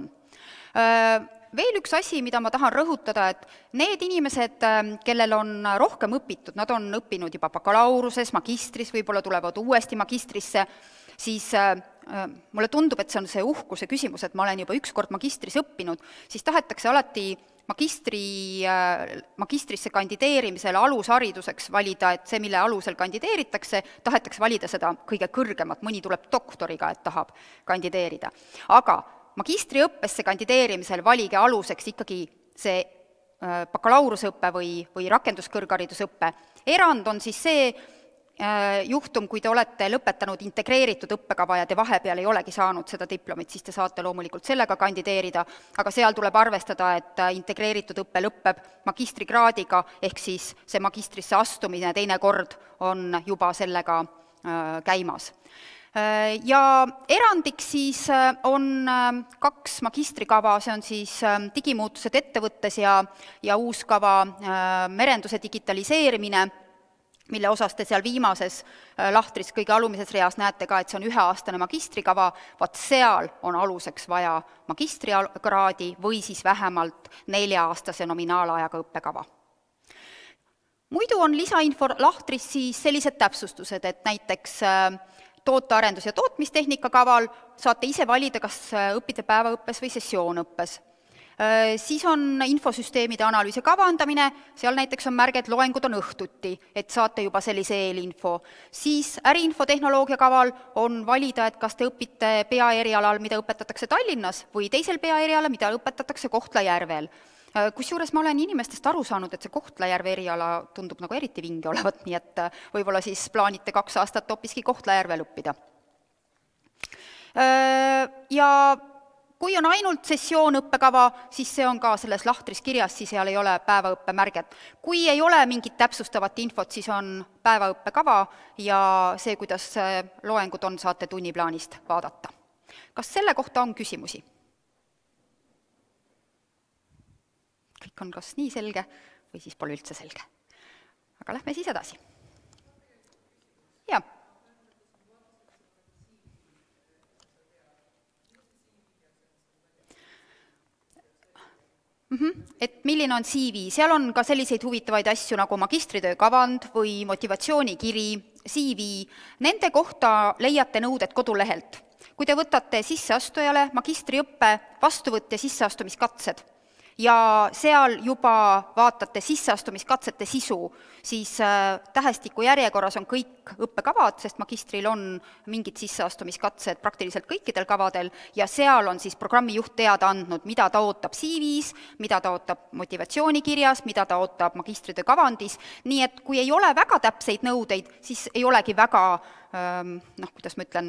Veel üks asi, mida ma tahan rõhutada, et need inimesed, kellel on rohkem õpitud, nad on õppinud juba bakalauruses, magistris, võib-olla tulevad uuesti magistrisse, siis mulle tundub, et see on see uhkuse küsimus, et ma olen juba ükskord magistris õppinud, siis tahetakse alati magistri, magistrisse kandideerimisel alushariduseks valida, et see, mille alusel kandideeritakse, tahetakse valida seda kõige kõrgemat, mõni tuleb doktoriga, et tahab kandideerida. Aga magistriõppesse kandideerimisel valige aluseks ikkagi see bakalaureusõppe või, või rakenduskõrgharidusõppe. Erand on siis see juhtum, kui te olete lõpetanud integreeritud õppekava ja te vahepeal ei olegi saanud seda diplomit, siis te saate loomulikult sellega kandideerida, aga seal tuleb arvestada, et integreeritud õppe lõpeb magistrikraadiga, ehk siis see magistrisse astumine teine kord on juba sellega käimas. Ja erandiks siis on kaks magistrikava, see on siis digimuutused ettevõttes ja, ja uus kava merenduse digitaliseerimine, mille osas te seal viimases lahtris kõige alumises reas näete ka, et see on üheaastane magistrikava, vaat seal on aluseks vaja magistrikraadi või siis vähemalt nelja-aastase nominaalajaga õppekava. Muidu on lisainfo lahtris siis sellised täpsustused, et näiteks tootearendus- ja tootmistehnika kaval saate ise valida, kas õpite päevaõppes või sessioonõppes. Siis on infosüsteemide analüüsi kavandamine, seal näiteks on märge, et loengud on õhtuti, et saate juba sellise eelinfo. Siis äriinfotehnoloogia kaval on valida, et kas te õpite peaerialal, mida õpetatakse Tallinnas, või teisel peaerialal, mida õpetatakse Kohtla-Järvel. Kusjuures ma olen inimestest aru saanud, et see Kohtla-Järve eriala tundub nagu eriti vinge olevat, nii et võib-olla siis plaanite kaks aastat hoopiski Kohtla-Järvel õppida. Ja kui on ainult sessioonõppekava, siis see on ka selles lahtris kirjas, siis seal ei ole päevaõppemärget. Kui ei ole mingit täpsustavat infot, siis on päevaõppekava ja see, kuidas loengud on, saate tunniplaanist vaadata. Kas selle kohta on küsimusi? Kõik on kas nii selge või siis pole üldse selge. Aga lähme siis edasi. Jah. Et milline on C V, seal on ka selliseid huvitavaid asju nagu magistritöö kavand või motivatsioonikiri, C V, nende kohta leiate nõuded kodulehelt. Kui te võtate sisseastujale magistriõppe vastuvõtt ja sisseastumiskatsed ja seal juba vaatate sisseastumiskatsete sisu, siis tähestiku järjekorras on kõik õppekavad, sest magistril on mingid sisseastumiskatsed praktiliselt kõikidel kavadel ja seal on siis programmijuht teada andnud, mida ta ootab C V-s, mida ta ootab motivatsioonikirjas, mida ta ootab magistritöö kavandis, nii et kui ei ole väga täpseid nõudeid, siis ei olegi väga, noh, kuidas ma ütlen,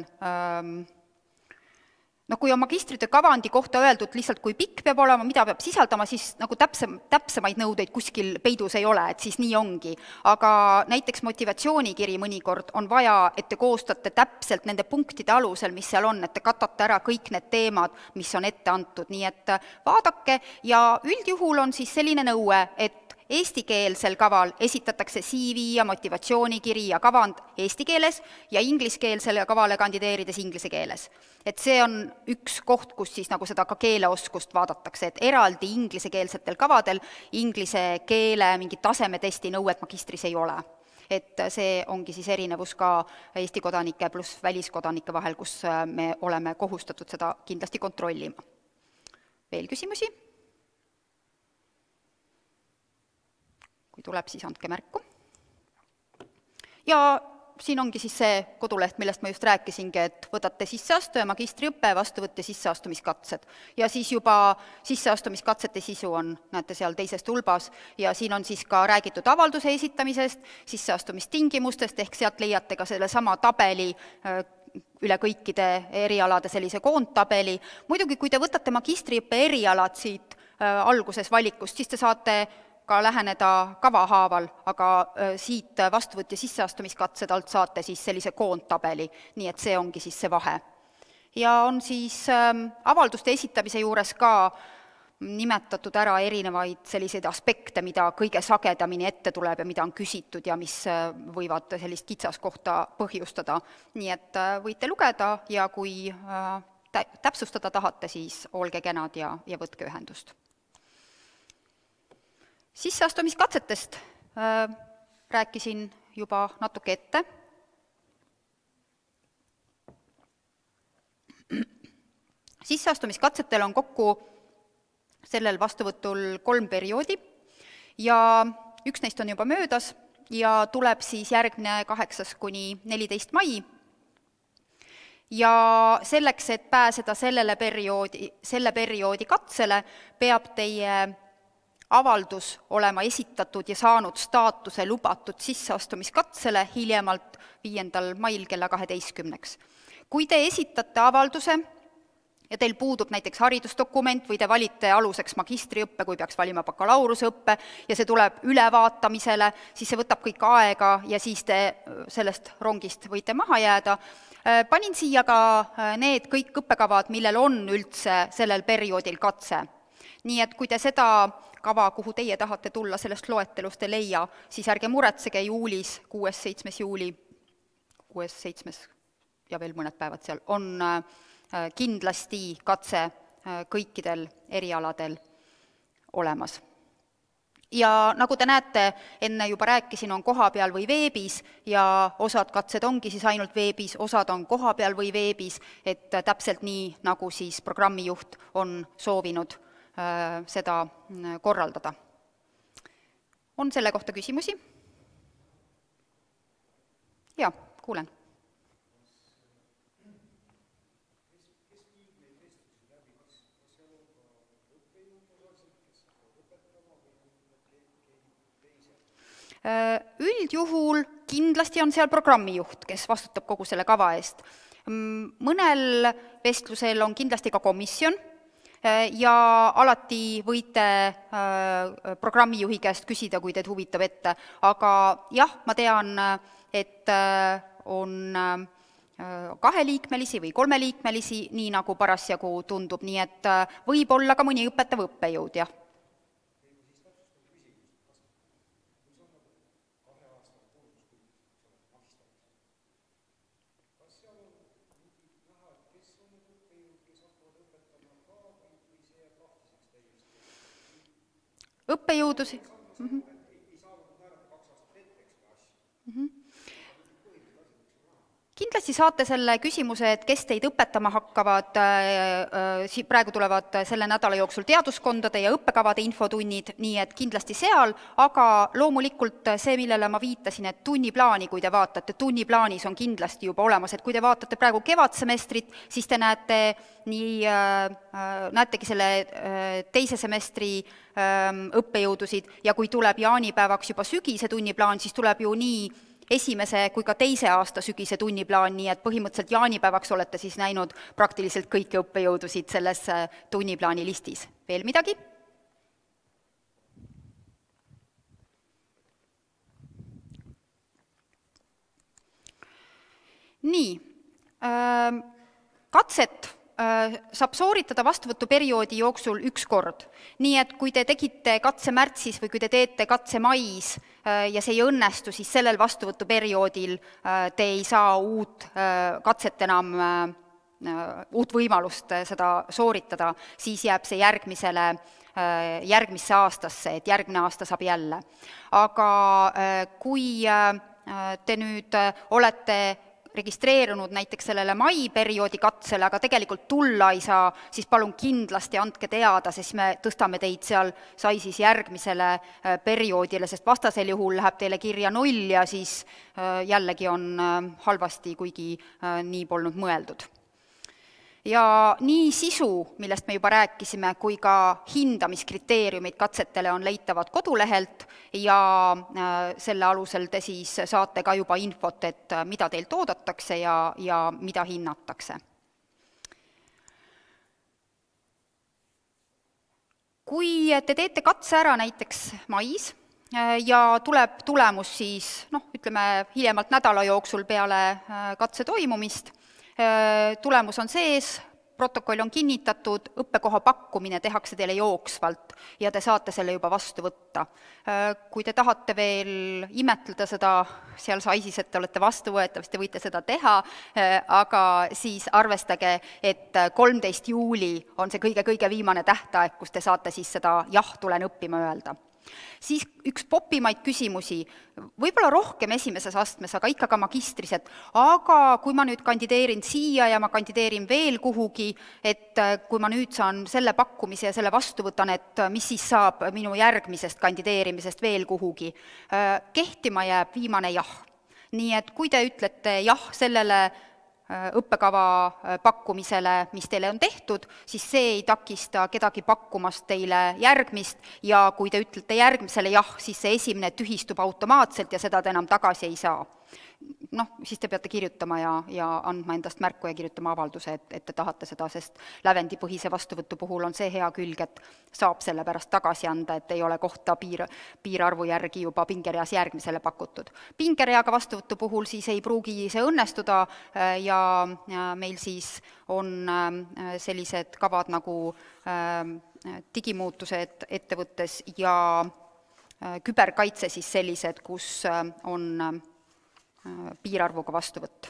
no kui on magistritöö kavandi kohta öeldud lihtsalt, kui pikk peab olema, mida peab sisaldama, siis nagu täpsem, täpsemaid nõudeid kuskil peidus ei ole, et siis nii ongi. Aga näiteks motivatsioonikiri mõnikord on vaja, et te koostate täpselt nende punktide alusel, mis seal on, et te katate ära kõik need teemad, mis on ette antud, nii et vaadake ja üldjuhul on siis selline nõue, et eestikeelsel kaval esitatakse C V ja motivatsioonikiri ja kavand eesti keeles ja ingliskeelsele kavale kandideerides inglise keeles. Et see on üks koht, kus siis nagu seda ka keeleoskust vaadatakse, et eraldi inglisekeelsetel kavadel inglise keele mingi tasemetesti nõuet magistris ei ole. Et see ongi siis erinevus ka Eesti kodanike pluss väliskodanike vahel, kus me oleme kohustatud seda kindlasti kontrollima. Veel küsimusi? Kui tuleb, siis andke märku. Ja siin ongi siis see koduleht, millest ma just rääkisingi, et võtate sisseastu ja magistriõppe, vastuvõtte sisseastumiskatsed. Ja siis juba sisseastumiskatsete sisu on, näete seal teises tulbas, ja siin on siis ka räägitud avalduse esitamisest, sisseastumistingimustest, ehk sealt leiate ka selle sama tabeli üle kõikide erialade sellise koondtabeli. Muidugi, kui te võtate magistriõppe erialad siit alguses valikust, siis te saate ka läheneda kavahaaval, aga siit vastuvõtja sisseastumiskatsed alt saate siis sellise koondtabeli, nii et see ongi siis see vahe. Ja on siis avalduste esitamise juures ka nimetatud ära erinevaid selliseid aspekte, mida kõige sagedamini ette tuleb ja mida on küsitud ja mis võivad sellist kitsaskohta põhjustada. Nii et võite lugeda ja kui täpsustada tahate, siis olge kenad ja, ja võtke ühendust. Sisseastumiskatsetest äh, rääkisin juba natuke ette. Sisseastumiskatsetel on kokku sellel vastuvõtul kolm perioodi ja üks neist on juba möödas ja tuleb siis järgmine kaheksas kuni neliteist mai. Ja selleks, et pääseda sellele perioodi, selle perioodi katsele, peab teie avaldus olema esitatud ja saanud staatuse lubatud sisseastumiskatsele hiljemalt viiendal mail kella kaheteistkümneks. Kui te esitate avalduse ja teil puudub näiteks haridusdokument või te valite aluseks magistriõppe, kui peaks valima bakalaurusõppe ja see tuleb ülevaatamisele, siis see võtab kõik aega ja siis te sellest rongist võite maha jääda. Panin siia ka need kõik õppekavad, millel on üldse sellel perioodil katse. Nii et kui te seda kava, kuhu teie tahate tulla, sellest loetelust ei leia, siis ärge muretsege juulis, kuues seitsmes juuli, kuues seitsmes ja veel mõned päevad seal, on kindlasti katse kõikidel erialadel olemas. Ja nagu te näete, enne juba rääkisin, on koha peal või veebis ja osad katsed ongi siis ainult veebis, osad on koha peal või veebis, et täpselt nii, nagu siis programmijuht on soovinud seda korraldada. On selle kohta küsimusi? Jaa, kuulen. Üldjuhul kindlasti on seal programmijuht, kes vastutab kogu selle kava eest. Mõnel vestlusel on kindlasti ka komisjon, ja alati võite programmijuhi käest küsida, kui teid huvitab ette. Aga jah, ma tean, et on kaheliikmelisi või kolmeliikmelisi, nii nagu parasjagu tundub, nii et võib olla ka mõni õpetav õppejõud, jah. Õppejõudusi. Mm-hmm. Mm-hmm. Kindlasti saate selle küsimuse, et kes teid õpetama hakkavad, praegu tulevad selle nädala jooksul teaduskondade ja õppekavade infotunnid, nii et kindlasti seal, aga loomulikult see, millele ma viitasin, et tunniplaani, kui te vaatate, tunniplaanis on kindlasti juba olemas, et kui te vaatate praegu kevadsemestrit, siis te näete nii, näetegi selle teise semestri õppejõudusid ja kui tuleb jaanipäevaks juba sügise tunniplaan, siis tuleb ju nii esimese kui ka teise aasta sügise tunniplaan, nii et põhimõtteliselt jaanipäevaks olete siis näinud praktiliselt kõiki õppejõudusid selles tunniplaani listis. Veel midagi? Nii, katset saab sooritada vastuvõtuperioodi jooksul üks kord. Nii et kui te tegite katse märtsis või kui te teete katse mais ja see ei õnnestu, siis sellel vastuvõtuperioodil te ei saa uut katset enam, uut võimalust seda sooritada, siis jääb see järgmisele, järgmisse aastasse, et järgmine aasta saab jälle. Aga kui te nüüd olete registreerunud näiteks sellele mai perioodi katsele, aga tegelikult tulla ei saa, siis palun kindlasti andke teada, sest me tõstame teid seal sai siis järgmisele perioodile, sest vastasel juhul läheb teile kirja null ja siis jällegi on halvasti, kuigi nii polnud mõeldud. Ja nii sisu, millest me juba rääkisime, kui ka hindamiskriteeriumid katsetele on leitavad kodulehelt ja selle alusel te siis saate ka juba infot, et mida teilt oodatakse ja, ja mida hinnatakse. Kui te teete katse ära näiteks mais ja tuleb tulemus siis, noh, ütleme, hiljemalt nädala jooksul peale katse toimumist, tulemus on sees, protokoll on kinnitatud, õppekoha pakkumine tehakse teile jooksvalt ja te saate selle juba vastu võtta. Kui te tahate veel imetleda seda seal saisis, et te olete vastuvõetav, siis te võite seda teha, aga siis arvestage, et kolmteist juuli on see kõige-kõige viimane tähtaeg, kus te saate siis seda jah, tulen õppima öelda. Siis üks popimaid küsimusi, võib-olla rohkem esimeses astmes, aga ikka ka magistris, et aga kui ma nüüd kandideerin siia ja ma kandideerin veel kuhugi, et kui ma nüüd saan selle pakkumise ja selle vastu võtan, et mis siis saab minu järgmisest kandideerimisest veel kuhugi. Kehtima jääb viimane jah. Nii et kui te ütlete jah sellele õppekava pakkumisele, mis teile on tehtud, siis see ei takista kedagi pakkumast teile järgmist ja kui te ütlete järgmisele jah, siis see esimene tühistub automaatselt ja seda te enam tagasi ei saa. Noh, siis te peate kirjutama ja, ja andma endast märku ja kirjutama avalduse, et, et te tahate seda, sest lävendipõhise vastuvõtu puhul on see hea külg, et saab selle pärast tagasi anda, et ei ole kohta piir, piirarvu järgi juba pingereas järgmisele pakutud. Pingereaga vastuvõtu puhul siis ei pruugi see õnnestuda ja, ja meil siis on sellised kavad nagu digimuutused ettevõttes ja küberkaitse siis sellised, kus on piirarvuga vastuvõtt.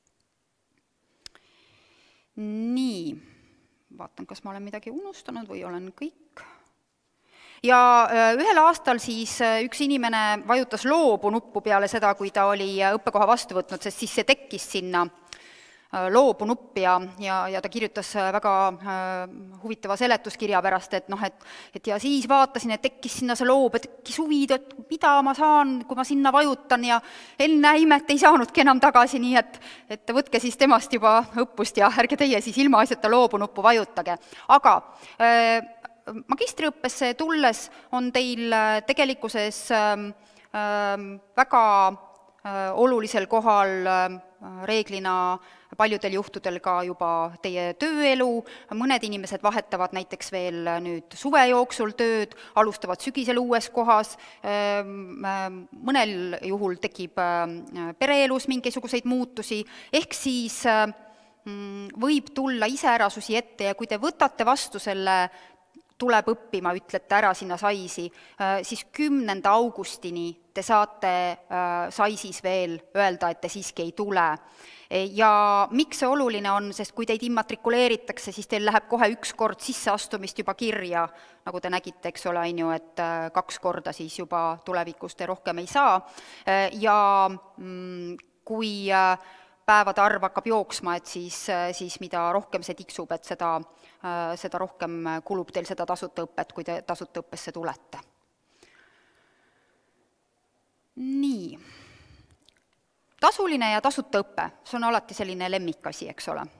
Nii, vaatan, kas ma olen midagi unustanud või olen kõik. Ja ühel aastal siis üks inimene vajutas loobu nuppu peale seda, kui ta oli õppekoha vastu võtnud, sest siis see tekkis sinna loobu nupp ja, ja, ja ta kirjutas väga huvitava seletuskirja pärast, et noh, et, et ja siis vaatasin, et tekkis sinna see loob, et tekkis huvid, et mida ma saan, kui ma sinna vajutan ja enne imet ei saanudki enam tagasi, nii et, et võtke siis temast juba õppust ja ärge teie siis ilma asjata loobu nuppu vajutage. Aga äh, magistriõppesse tulles on teil tegelikkuses äh, väga äh, olulisel kohal äh, reeglina paljudel juhtudel ka juba teie tööelu, mõned inimesed vahetavad näiteks veel nüüd suve jooksul tööd, alustavad sügisel uues kohas, mõnel juhul tekib pereelus mingisuguseid muutusi, ehk siis võib tulla iseärasusi ette ja kui te võtate vastu selle tuleb õppima, ütlete ära sinna saisi, siis kümnenda augustini te saate saisis veel öelda, et te siiski ei tule. Ja miks see oluline on, sest kui teid immatrikuleeritakse, siis teil läheb kohe üks kord sisseastumist juba kirja, nagu te nägite, eks ole, et kaks korda siis juba tulevikus te rohkem ei saa. Ja kui päevade arv hakkab jooksma, et siis, siis mida rohkem see tiksub, et seda, seda rohkem kulub teil seda tasuta õpet, kui te tasuta õppesse tulete. Nii. Tasuline ja tasuta õpe, see on alati selline lemmikasi, eks ole.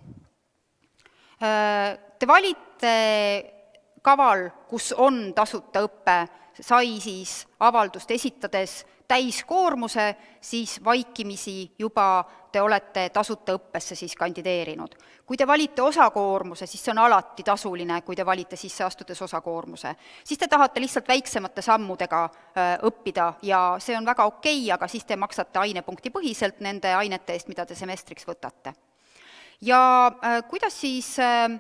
Te valite kaval, kus on tasuta õppe, sai siis avaldust esitades täiskoormuse, siis vaikimisi juba te olete tasuta õppesse siis kandideerinud. Kui te valite osakoormuse, siis see on alati tasuline, kui te valite sisse astudes osakoormuse. Siis te tahate lihtsalt väiksemate sammudega õppida ja see on väga okei, aga siis te maksate ainepunkti põhiselt nende ainete eest, mida te semestriks võtate. Ja kuidas siis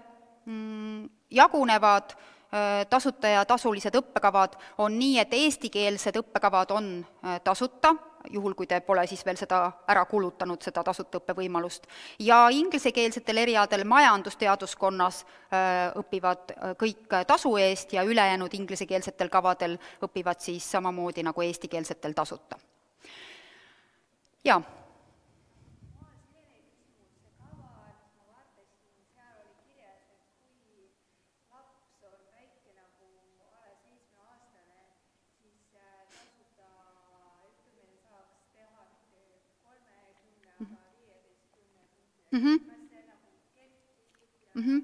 jagunevad tasuta ja tasulised õppekavad on nii, et eestikeelsed õppekavad on tasuta, juhul kui te pole siis veel seda ära kulutanud, seda tasuta õppevõimalust, ja ingliskeelsetel eriadel majandusteaduskonnas õpivad kõik tasu eest ja ülejäänud ingliskeelsetel kavadel õpivad siis samamoodi nagu eestikeelsetel tasuta. Jaa. Mm-hmm. Mm-hmm.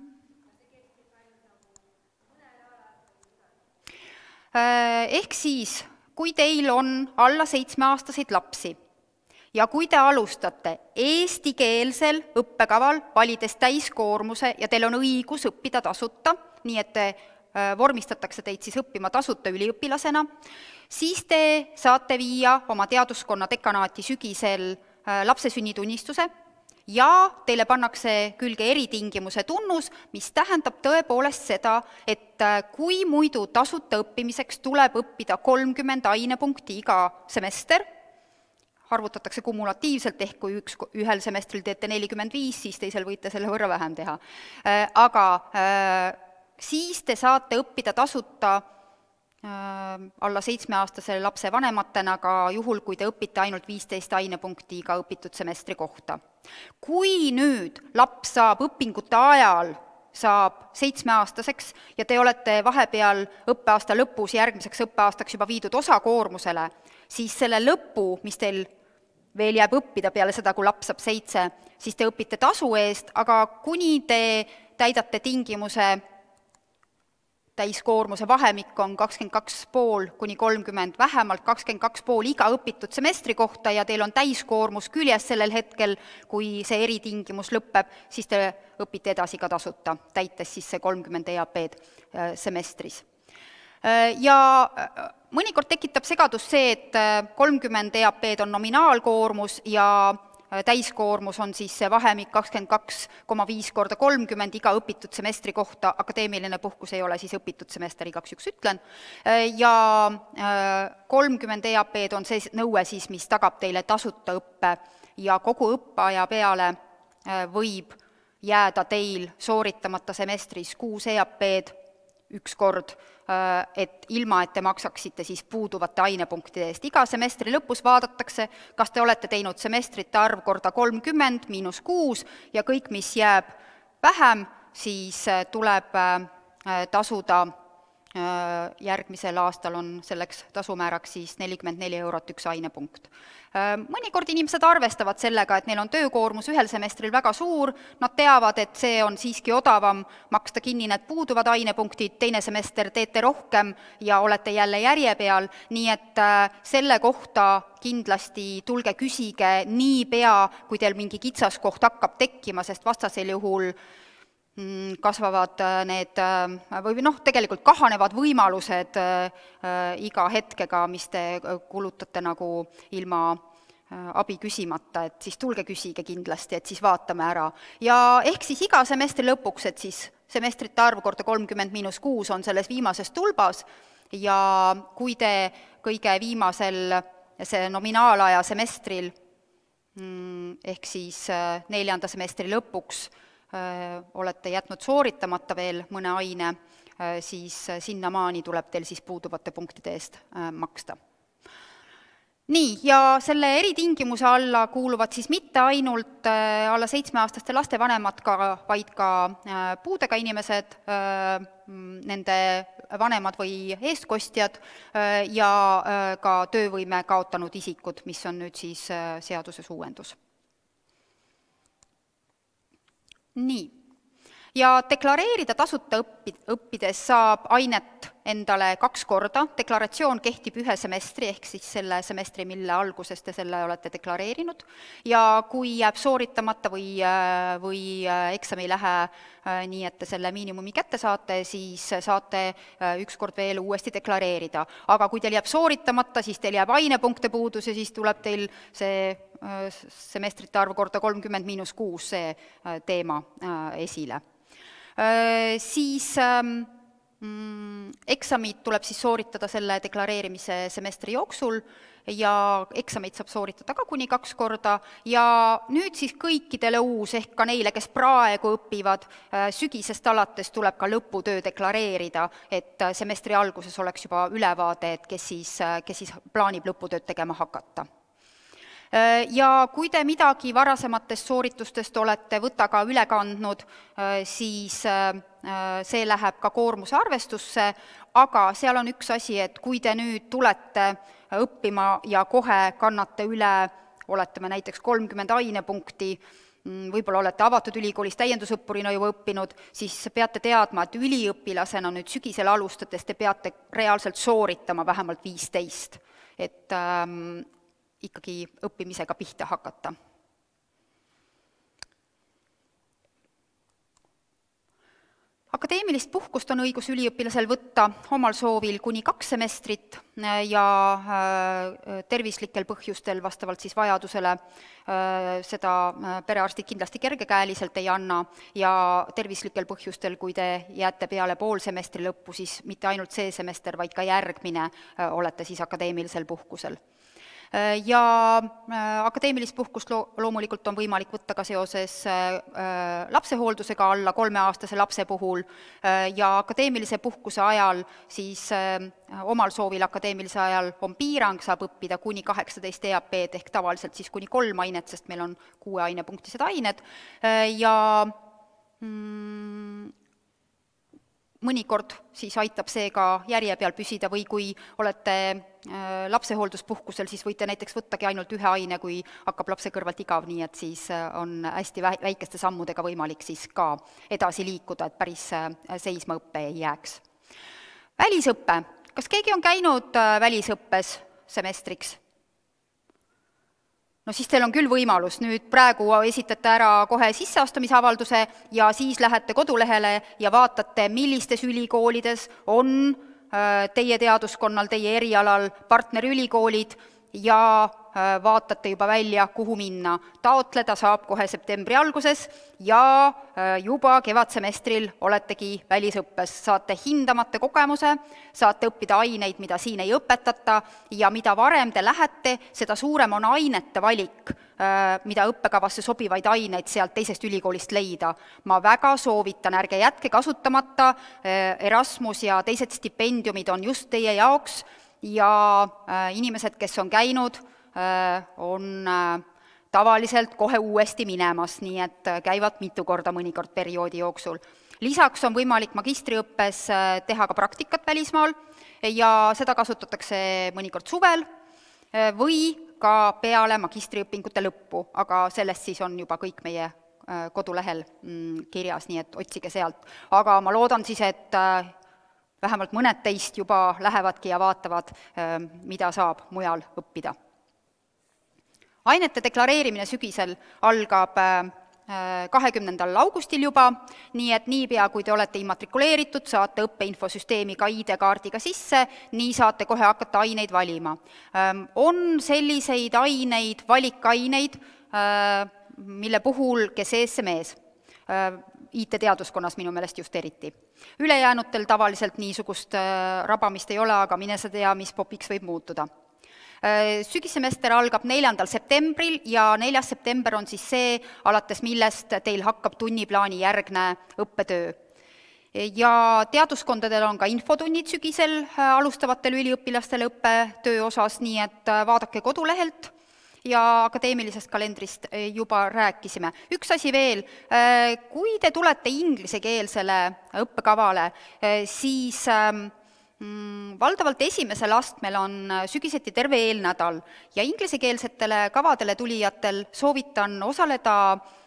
Ehk siis, kui teil on alla seitsmeaastaseid lapsi ja kui te alustate eestikeelsel õppekaval, valides täiskoormuse ja teil on õigus õppida tasuta, nii et te vormistatakse teid siis õppima tasuta üliõpilasena, siis te saate viia oma teaduskonna dekanaati sügisel lapse sünnitunnistuse, ja teile pannakse külge eritingimuse tunnus, mis tähendab tõepoolest seda, et kui muidu tasuta õppimiseks tuleb õppida kolmkümmend ainepunkti iga semester, arvutatakse kumulatiivselt, ehk kui üks, ühel semestril teete nelikümmend viis, siis teisel võite selle võrra vähem teha. Aga siis te saate õppida tasuta alla seitsmeaastase lapse vanematena ka juhul, kui te õpite ainult viisteist ainepunkti iga õpitud semestri kohta. Kui nüüd laps saab õpingute ajal, saab seitsmeaastaseks ja te olete vahepeal õppeaasta lõpus järgmiseks õppeaastaks juba viidud osakoormusele, siis selle lõpu, mis teil veel jääb õppida peale seda, kui laps saab seitse, siis te õpite tasu eest, aga kuni te täidate tingimuse täiskoormuse vahemik on kakskümmend kaks pool kuni kolmkümmend, vähemalt kakskümmend kaks pool iga õpitud semestri kohta ja teil on täiskoormus küljes sellel hetkel, kui see eritingimus lõpeb, siis te õpite edasi ka tasuta, täites siis see kolmkümmend E A P-d semestris. Ja mõnikord tekitab segadus see, et kolmkümmend E A P-d on nominaalkoormus ja täiskoormus on siis see vahemik kakskümmend kaks koma viis korda kolmkümmend iga õpitud semestri kohta, akadeemiline puhkus ei ole siis õpitud semester, igaks juks ütlen, ja kolmkümmend E A P-d on see nõue siis, mis tagab teile tasuta õppe ja kogu õppeaja peale võib jääda teil sooritamata semestris kuus E A P-d üks kord, et ilma, et te maksaksite siis puuduvate ainepunktide eest. Iga semestri lõpus vaadatakse, kas te olete teinud semestrite arv korda kolmkümmend miinus kuus ja kõik, mis jääb vähem, siis tuleb tasuda, järgmisel aastal on selleks tasumääraks siis nelikümmend neli eurot üks ainepunkt. Mõnikord inimesed arvestavad sellega, et neil on töökoormus ühel semestril väga suur, nad teavad, et see on siiski odavam maksta kinni need puuduvad ainepunktid, teine semester teete rohkem ja olete jälle järje peal, nii et selle kohta kindlasti tulge küsige niipea, kui teil mingi kitsaskoht hakkab tekkima, sest vastasel juhul kasvavad need, või noh, tegelikult kahanevad võimalused iga hetkega, mis te kulutate nagu ilma abi küsimata, et siis tulge küsige kindlasti, et siis vaatame ära. Ja ehk siis iga semestri lõpuks, et siis semestrite arv korda kolmkümmend miinus kuus on selles viimases tulbas ja kui te kõige viimasel see nominaalaja semestril ehk siis neljanda semestri lõpuks olete jätnud sooritamata veel mõne aine, siis sinnamaani tuleb teil siis puuduvate punktide eest maksta. nii, ja selle eritingimuse alla kuuluvad siis mitte ainult alla seitsmeaastaste laste vanemad, ka, vaid ka puudega inimesed, nende vanemad või eestkostjad ja ka töövõime kaotanud isikud, mis on nüüd siis seaduses uuendus. Nii. Ja deklareerida tasuta õppi, õppides saab ainet endale kaks korda, deklaratsioon kehtib ühe semestri, ehk siis selle semestri, mille alguses te selle olete deklareerinud, ja kui jääb sooritamata või, või eksam ei lähe nii, et te selle miinimumi kätte saate, siis saate ükskord veel uuesti deklareerida. Aga kui teil jääb sooritamata, siis teil jääb ainepunkte puudus ja siis tuleb teil see semestrite arv korda kolmkümmend miinus kuus see teema esile. Siis mm, eksamid tuleb siis sooritada selle deklareerimise semestri jooksul ja eksamid saab sooritada ka kuni kaks korda ja nüüd siis kõikidele uus, ehk ka neile, kes praegu õpivad, sügisest alates tuleb ka lõputöö deklareerida, et semestri alguses oleks juba ülevaade, et kes siis, kes siis plaanib lõputööd tegema hakata. Ja kui te midagi varasematest sooritustest olete võtaga üle kandnud, siis see läheb ka koormuse arvestusse, aga seal on üks asi, et kui te nüüd tulete õppima ja kohe kannate üle, oletame näiteks kolmkümmend ainepunkti, võib-olla olete avatud ülikoolis täiendusõppurina juba õppinud, siis peate teadma, et üliõpilasena nüüd sügisel alustades te peate reaalselt sooritama vähemalt viisteist, et ähm, ikkagi õppimisega pihta hakata. Akadeemilist puhkust on õigus üliõpilasel võtta omal soovil kuni kaks semestrit ja tervislikel põhjustel vastavalt siis vajadusele seda perearstid kindlasti kergekäeliselt ei anna ja tervislikel põhjustel, kui te jääte peale pool semestri lõppu, siis mitte ainult see semester, vaid ka järgmine olete siis akadeemilisel puhkusel. Ja akadeemilist puhkust loomulikult on võimalik võtta ka seoses lapsehooldusega alla kolmeaastase lapse puhul ja akadeemilise puhkuse ajal siis omal soovil akadeemilise ajal on piirang, saab õppida kuni kaheksateist E A P-d ehk tavaliselt siis kuni kolm ainet, sest meil on kuue ainepunktised ained ja mm, mõnikord siis aitab see ka järje peal püsida või kui olete lapsehoolduspuhkusel, siis võite näiteks võttagi ainult ühe aine, kui hakkab lapse kõrvalt igav, nii et siis on hästi väikeste sammudega võimalik siis ka edasi liikuda, et päris seisma õppe ei jääks. Välisõppe. Kas keegi on käinud välisõppes semestriks? No siis teil on küll võimalus, nüüd praegu esitate ära kohe sisseastumisavalduse ja siis lähete kodulehele ja vaatate, millistes ülikoolides on teie teaduskonnal, teie erialal partnerülikoolid ja vaatate juba välja, kuhu minna. Taotleda saab kohe septembri alguses ja juba kevadsemestril oletegi välisõppes. Saate hindamata kogemuse, saate õppida aineid, mida siin ei õpetata ja mida varem te lähete, seda suurem on ainete valik, mida õppekavasse sobivaid aineid sealt teisest ülikoolist leida. Ma väga soovitan, ärge jätke kasutamata, Erasmus ja teised stipendiumid on just teie jaoks ja inimesed, kes on käinud, on tavaliselt kohe uuesti minemas, nii et käivad mitu korda mõnikord perioodi jooksul. Lisaks on võimalik magistriõppes teha ka praktikat välismaal ja seda kasutatakse mõnikord suvel või ka peale magistriõpingute lõppu, aga sellest siis on juba kõik meie kodulehel kirjas, nii et otsige sealt. Aga ma loodan siis, et vähemalt mõned teist juba lähevadki ja vaatavad, mida saab mujal õppida. Ainete deklareerimine sügisel algab kahekümnendal augustil juba, nii et niipea, kui te olete immatrikuleeritud, saate õppeinfosüsteemi ka I D-kaardiga sisse, nii saate kohe hakata aineid valima. On selliseid aineid, valikaineid, mille puhul, kes ees see mees, I T-teaduskonnas minu meelest just eriti. Ülejäänutel tavaliselt niisugust rabamist ei ole, aga mine sa tea, mis popiks võib muutuda. Sügissemester algab neljandal septembril ja neljas september on siis see, alates millest teil hakkab tunniplaani järgne õppetöö. ja teaduskondadel on ka infotunnid sügisel alustavatele üliõpilastele õppetöö osas, nii et vaadake kodulehelt ja akadeemilisest kalendrist juba rääkisime. Üks asi veel, kui te tulete inglisekeelsele õppekavale, siis mm, valdavalt esimesel astmel on sügiseti terve eelnädal ja inglisekeelsetele kavadele tulijatel soovitan osaleda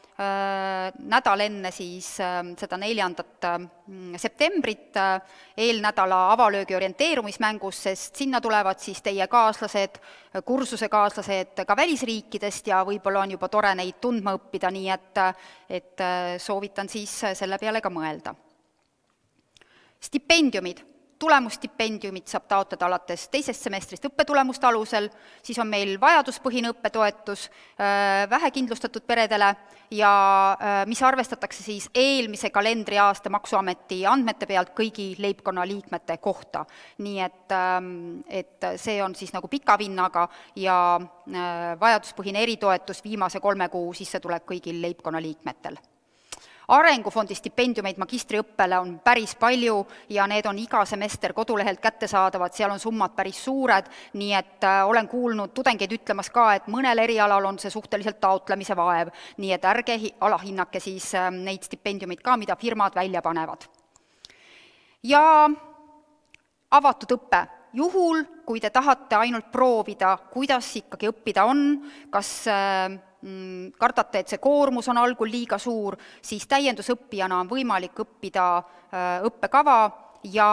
nädal enne siis seda neljandat septembrit eelnädala avalöögi orienteerumismängus, sest sinna tulevad siis teie kaaslased, kursusekaaslased ka välisriikidest ja võib-olla on juba tore neid tundma õppida, nii et, et soovitan siis selle peale ka mõelda. Stipendiumid. Tulemusstipendiumit saab taotleda alates teisest semestrist õppetulemuste alusel, siis on meil vajaduspõhine õppetoetus vähekindlustatud peredele ja mis arvestatakse siis eelmise kalendriaasta Maksuameti andmete pealt kõigi leibkonna liikmete kohta. Nii et, et see on siis nagu pika vinnaga ja vajaduspõhine eritoetus viimase kolme kuu sissetulek kõigil leibkonna liikmetel. Arengufondi stipendiumeid magistriõppele on päris palju ja need on iga semester kodulehelt kättesaadavad, seal on summad päris suured, nii et olen kuulnud tudengeid ütlemas ka, et mõnel erialal on see suhteliselt taotlemise vaev, nii et ärge alahinnake siis neid stipendiumid ka, mida firmad välja panevad. Ja avatud õppe. Juhul, kui te tahate ainult proovida, kuidas ikkagi õppida on, kas kardate, et see koormus on algul liiga suur, siis täiendusõppijana on võimalik õppida õppekava ja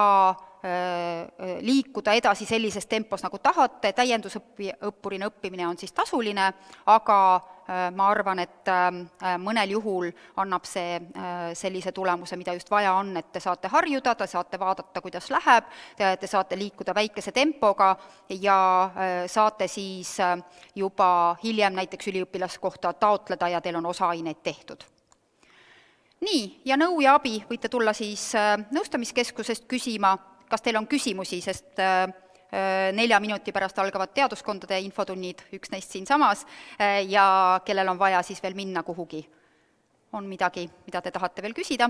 liikuda edasi sellises tempos, nagu tahate. Täiendusõppurina õppimine on siis tasuline, aga ma arvan, et mõnel juhul annab see sellise tulemuse, mida just vaja on, et te saate harjuda, te saate vaadata, kuidas läheb, te saate liikuda väikese tempoga ja saate siis juba hiljem näiteks üliõpilaskohta taotleda ja teil on osaaineid tehtud. Nii, ja nõu ja abi võite tulla siis nõustamiskeskusest küsima, kas teil on küsimusi, sest nelja minuti pärast algavad teaduskondade infotunnid, üks neist siin samas, ja kellel on vaja siis veel minna kuhugi. On midagi, mida te tahate veel küsida?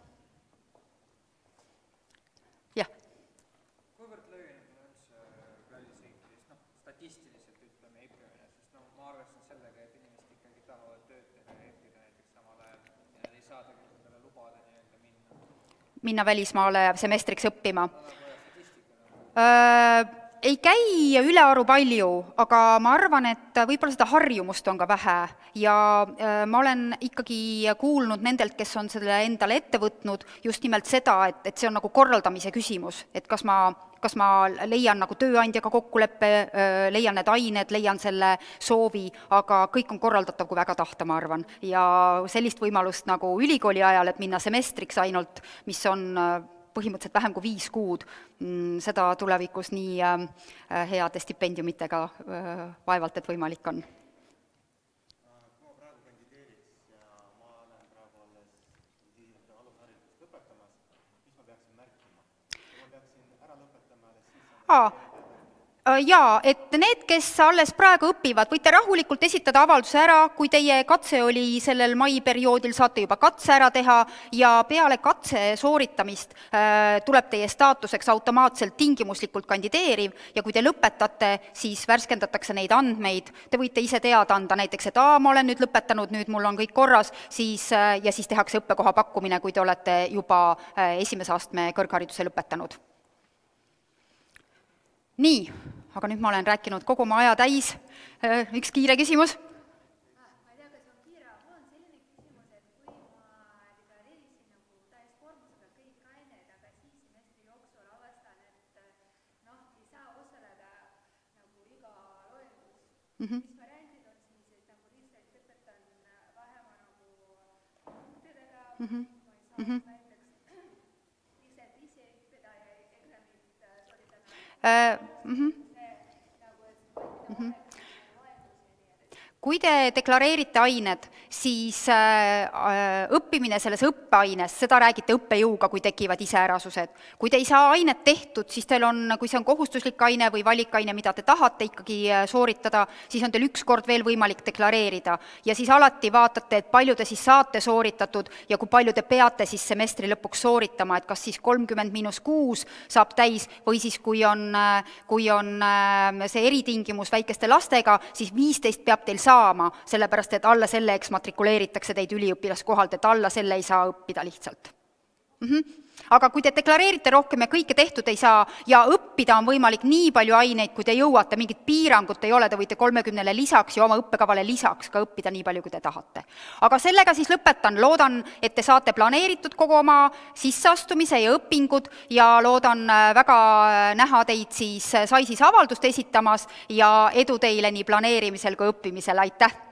Jah. Kuivõrd levinud on üldse välisriikides, noh, statistiliselt ütleme õppimine, sest no, ma arvestan sellega, et inimesed ikkagi tahavad tööd teha ja õppida näiteks samal ajal, ja ei saa tegelikult endale lubada nii-öelda minna. Minna välismaale semestriks õppima. Äh, ei käi ülearu palju, aga ma arvan, et võib-olla seda harjumust on ka vähe ja äh, ma olen ikkagi kuulnud nendelt, kes on selle endale ette võtnud, just nimelt seda, et, et see on nagu korraldamise küsimus, et kas ma, kas ma leian nagu tööandjaga kokkuleppe, leian need ained, leian selle soovi, aga kõik on korraldatav, kui väga tahta, ma arvan. Ja sellist võimalust nagu ülikooli ajal, et minna semestriks ainult, mis on põhimõtteliselt vähem kui viis kuud, seda tulevikus nii heade stipendiumitega vaevalt, et võimalik on. Kui ma praegu kandideeriks ja ma olen praegu alles alusharidust lõpetamas, mis ma peaksin märkima? Kui ma peaksin ära lõpetama alles siis... Aa, jaa, et need, kes alles praegu õpivad, võite rahulikult esitada avalduse ära, kui teie katse oli sellel maiperioodil, saate juba katse ära teha ja peale katse sooritamist äh, tuleb teie staatuseks automaatselt tingimuslikult kandideeriv ja kui te lõpetate, siis värskendatakse neid andmeid. Te võite ise teada anda näiteks, et aa, ma olen nüüd lõpetanud, nüüd mul on kõik korras, siis, äh, ja siis tehakse õppekoha pakkumine, kui te olete juba äh, esimese astme kõrghariduse lõpetanud. Nii, aga nüüd ma olen rääkinud kogu oma aja täis. Üks kiire küsimus. Ma ei tea, kas on kiire, mul on selline küsimus, et kui ma deklareerisin nagu täiskoormusega kõik ained, aga siis semestri jooksul avastan, et noh, ei saa osaleda nagu iga loengus. Mis variandid on siis, et nagu lihtsalt õpetan vähema nagu õppedega, ma ei saa näiteks lihtsalt ise õppida ja eksamit sooritada. kui te deklareerite ained, siis õppimine selles õppeaines, seda räägite õppejõuga, kui tekivad iseärasused. Kui te ei saa ainet tehtud, siis teil on, kui see on kohustuslik aine või valikaine, mida te tahate ikkagi sooritada, siis on teil üks kord veel võimalik deklareerida. Ja siis alati vaatate, et palju te siis saate sooritatud ja kui palju te peate siis semestri lõpuks sooritama, et kas siis kolmkümmend miinus kuus saab täis või siis kui on, kui on see eritingimus väikeste lastega, siis viisteist peab teil saama, sellepärast, et alla selle eksmatrikuleeritakse teid üliõpilaskohalt, et alla selle ei saa õppida lihtsalt. Mm-hmm. Aga kui te deklareerite rohkem ja kõike tehtud ei saa ja õppida on võimalik nii palju aineid, kui te jõuate, mingit piirangut ei ole, te võite kolmekümnele lisaks ja oma õppekavale lisaks ka õppida nii palju, kui te tahate. Aga sellega siis lõpetan. Loodan, et te saate planeeritud kogu oma sisseastumise ja õpingud ja loodan väga näha teid siis SAISis avaldust esitamas ja edu teile nii planeerimisel kui õppimisel. Aitäh!